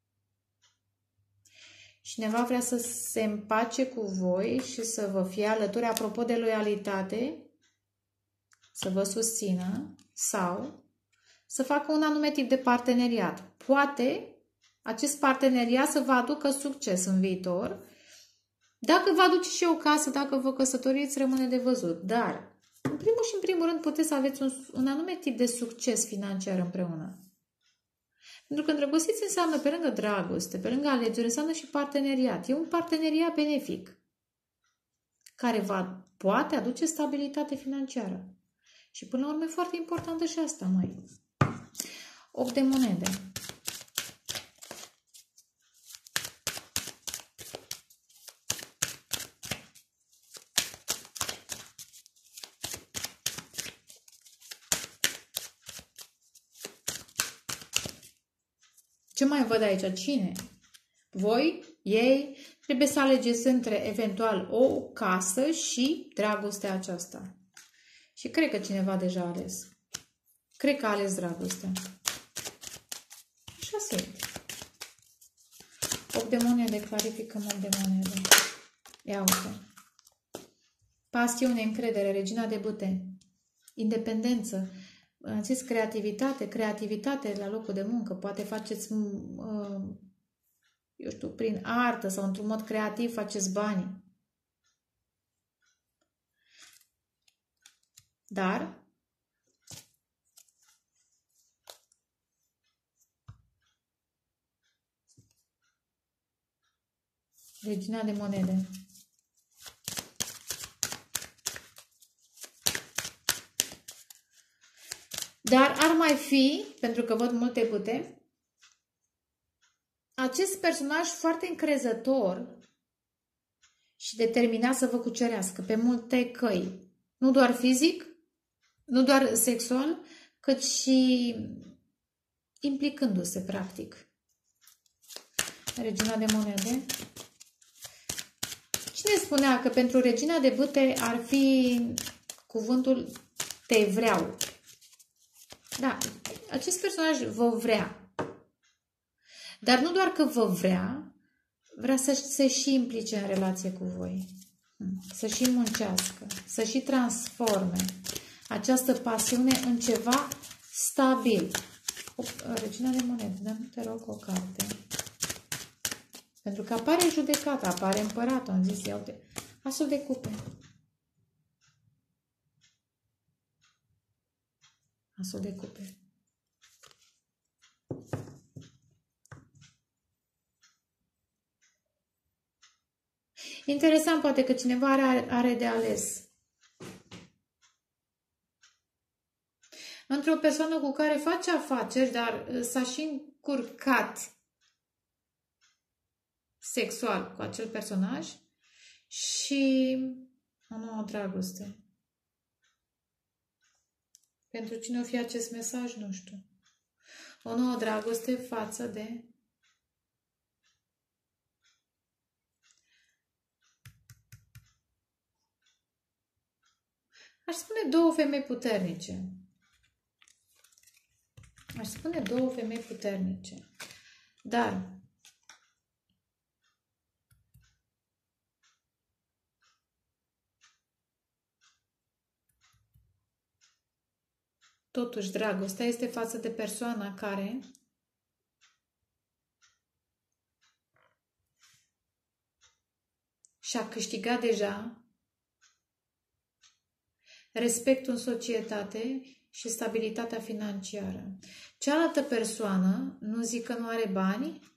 Cineva vrea să se împace cu voi și să vă fie alături, apropo de loialitate, să vă susțină sau să facă un anume tip de parteneriat. Poate acest parteneriat să vă aducă succes în viitor. Dacă vă aduce și o casă, dacă vă căsătoriți, rămâne de văzut. Dar, în primul și în primul rând, puteți să aveți un, un anume tip de succes financiar împreună. Pentru că îndrăgostiți înseamnă, pe lângă dragoste, pe lângă alegere, înseamnă și parteneriat. E un parteneriat benefic care va, poate aduce stabilitate financiară. Și până la urmă e foarte importantă și asta, mai. opt de monede. Ce mai văd aici? Cine? Voi, ei, trebuie să alegeți între eventual o casă și dragostea aceasta. Și cred că cineva deja a ales. Cred că a ales dragostea. Așa se. opt de monede, clarificăm opt de monede. Ia uite. Pasiune, încredere, regina de bâte. Independență. Am zis creativitate, creativitate la locul de muncă. Poate faceți, eu știu, prin artă sau într-un mod creativ faceți bani. Dar regina de monede. Dar ar mai fi, pentru că văd multe bâte, acest personaj foarte încrezător și determinat să vă cucerească pe multe căi. Nu doar fizic, nu doar sexual, cât și implicându-se, practic. Regina de monede. Cine spunea că pentru regina de bâte ar fi cuvântul te vreau? Da, acest personaj vă vrea. Dar nu doar că vă vrea, vrea să se și implice în relație cu voi. Să și muncească, să și transforme această pasiune în ceva stabil. O, regina de monede, dar nu te rog o carte. Pentru că apare judecata, apare împăratul, am zis, iau de asul de cupe. Asul de cupe. Interesant, poate că cineva are, are de ales. Între o persoană cu care face afaceri, dar s-a și încurcat sexual cu acel personaj și o nouă dragoste. Pentru cine o fi acest mesaj, nu știu. O nouă dragoste față de aș spune două femei puternice. Aș spune două femei puternice. Dar totuși, dragostea este față de persoana care și-a câștigat deja respectul în societate și stabilitatea financiară. Cealaltă persoană, nu zic că nu are bani,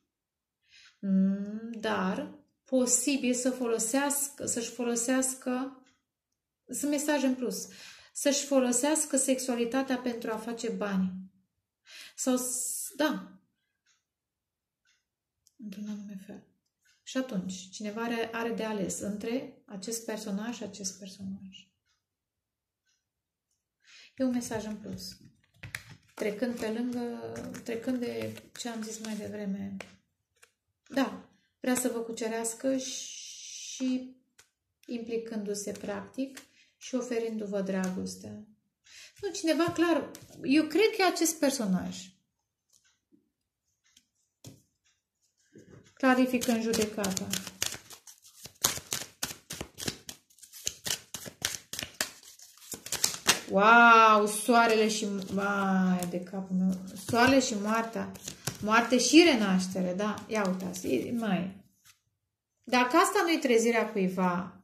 dar posibil să folosească, să-și folosească, sunt mesaje în plus, să-și folosească sexualitatea pentru a face bani. Sau, da, într-un anume fel. Și atunci, cineva are, are de ales între acest personaj și acest personaj. E un mesaj în plus. Trecând pe lângă, trecând de ce am zis mai devreme. Da, vrea să vă cucerească și implicându-se practic și oferindu-vă dragostea. Nu, cineva, clar, eu cred că e acest personaj. Clarifică în judecata. Wow, soarele și... Vai, de capul meu. Soarele și moartea. Moarte și renaștere, da? Ia uitați, mai. Dacă asta nu-i trezirea cuiva,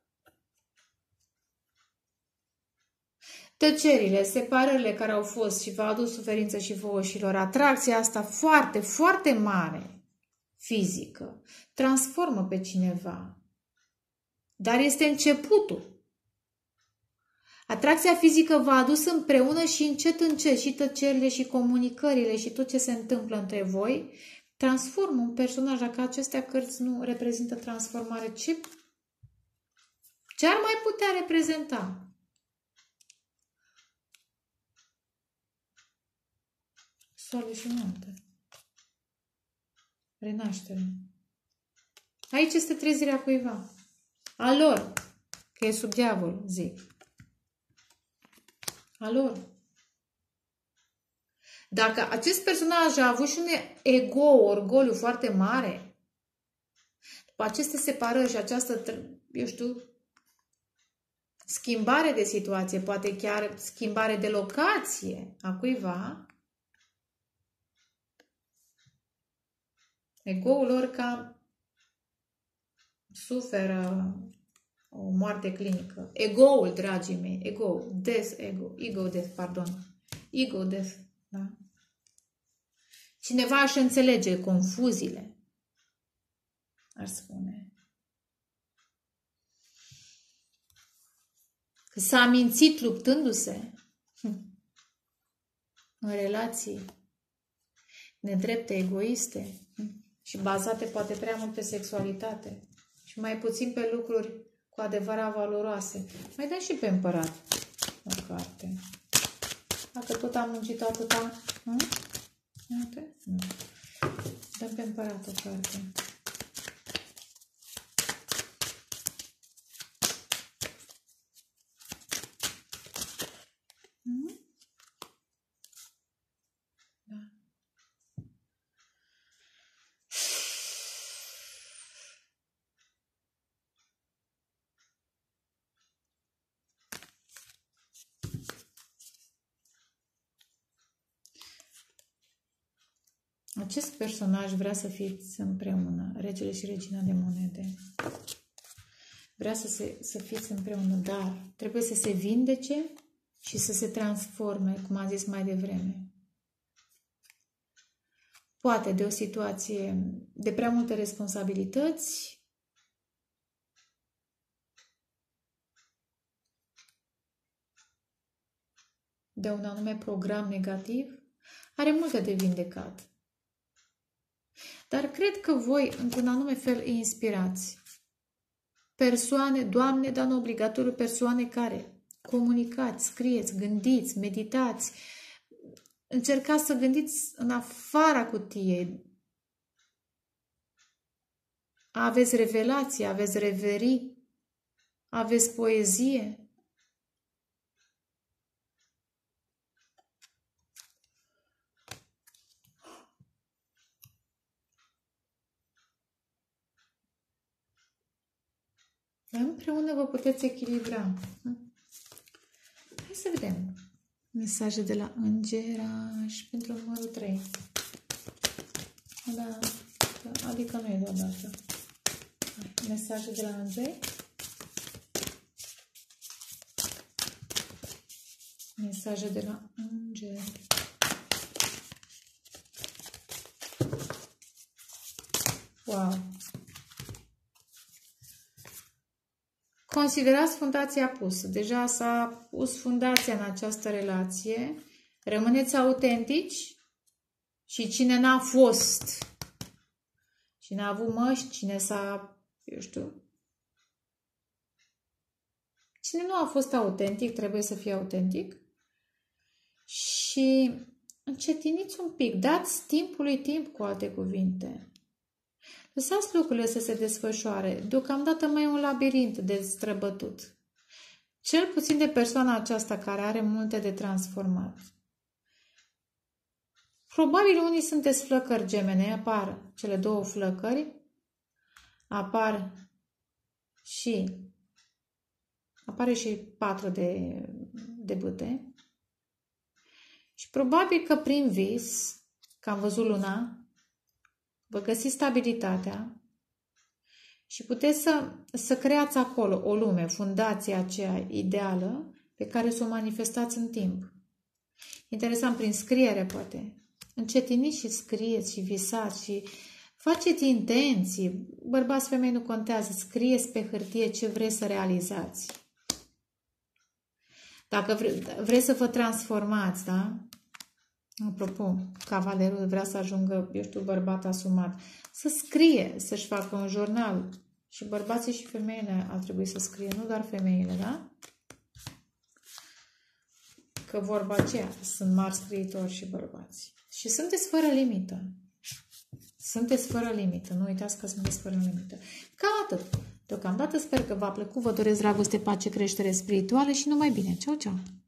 tăcerile, separările care au fost și v-au adus suferință și vouă și lor, atracția asta foarte, foarte mare, fizică, transformă pe cineva. Dar este începutul. Atracția fizică v-a adus împreună și încet, încet, și tăcerile, și comunicările, și tot ce se întâmplă între voi, transformă un personaj. Dacă acestea cărți nu reprezintă transformare, ce, ce ar mai putea reprezenta? Soare și noapte. Renaștere. Aici este trezirea cuiva. A lor, că e sub diavol, zic. A lor. Dacă acest personaj a avut și un ego, orgoliu foarte mare, după aceste separări și această, eu știu, schimbare de situație, poate chiar schimbare de locație a cuiva, ego-ul lor cam suferă o moarte clinică. Ego-ul, dragii mei, ego, death, ego, ego death, pardon, ego death, da? Cineva își înțelege confuziile, ar spune. Că s-a mințit luptându-se în relații nedrepte, egoiste și bazate poate prea mult pe sexualitate și mai puțin pe lucruri cu adevărat valoroase. Mai dăm și pe împărat o carte. Dacă tot am muncit atâta, nu? Uite? Nu. Dăm pe împărat o carte. Nu? Da. Acest personaj vrea să fiți împreună, regele și regina de monede. Vrea să, se, să fiți împreună, dar trebuie să se vindece și să se transforme, cum am zis mai devreme. Poate de o situație de prea multe responsabilități, de un anume program negativ, are multe de vindecat. Dar cred că voi, într-un anume fel, inspirați persoane, Doamne, dar nu obligatoriu, persoane care comunicați, scrieți, gândiți, meditați, încercați să gândiți în afara cutiei. Aveți revelații, aveți reverii, aveți poezie. Împreună vă puteți echilibra. Hai să vedem. Mesaje de la Îngeraș pentru numărul trei. Da, adică nu e deodată. Mesaje de la Îngeri. Mesaje de la Îngeri. Wow! Considerați fundația pusă. Deja s-a pus fundația în această relație. Rămâneți autentici și cine n-a fost, cine a avut măști, cine s-a, eu știu, cine nu a fost autentic, trebuie să fie autentic și încetiniți un pic, dați timpului timp, cu alte cuvinte. Lăsați lucrurile să se desfășoare. Deocamdată mai e un labirint de străbătut. Cel puțin de persoana aceasta care are multe de transformat. Probabil unii sunteți flăcări gemene, apar cele două flăcări, apar și apare și patru de, de bâte. Și probabil că prin vis, că am văzut luna, vă găsiți stabilitatea și puteți să, să creați acolo o lume, fundația aceea ideală pe care să o manifestați în timp. Interesant, prin scriere poate. Încetiniți și scrieți și visați și faceți intenții. Bărbați, femei, nu contează. Scrieți pe hârtie ce vreți să realizați. Dacă vre, vreți să vă transformați, da? Apropo, cavalerul vrea să ajungă, eu știu, bărbat asumat. Să scrie, să-și facă un jurnal. Și bărbații și femeile ar trebui să scrie, nu doar femeile, da? Că vorba aceea, sunt mari scriitori și bărbați. Și sunteți fără limită. Sunteți fără limită. Nu uitați că sunteți fără limită. Ca atât. Deocamdată sper că v-a plăcut. Vă doresc dragoste, pace, creștere spirituală și numai bine. Ceau, ceau!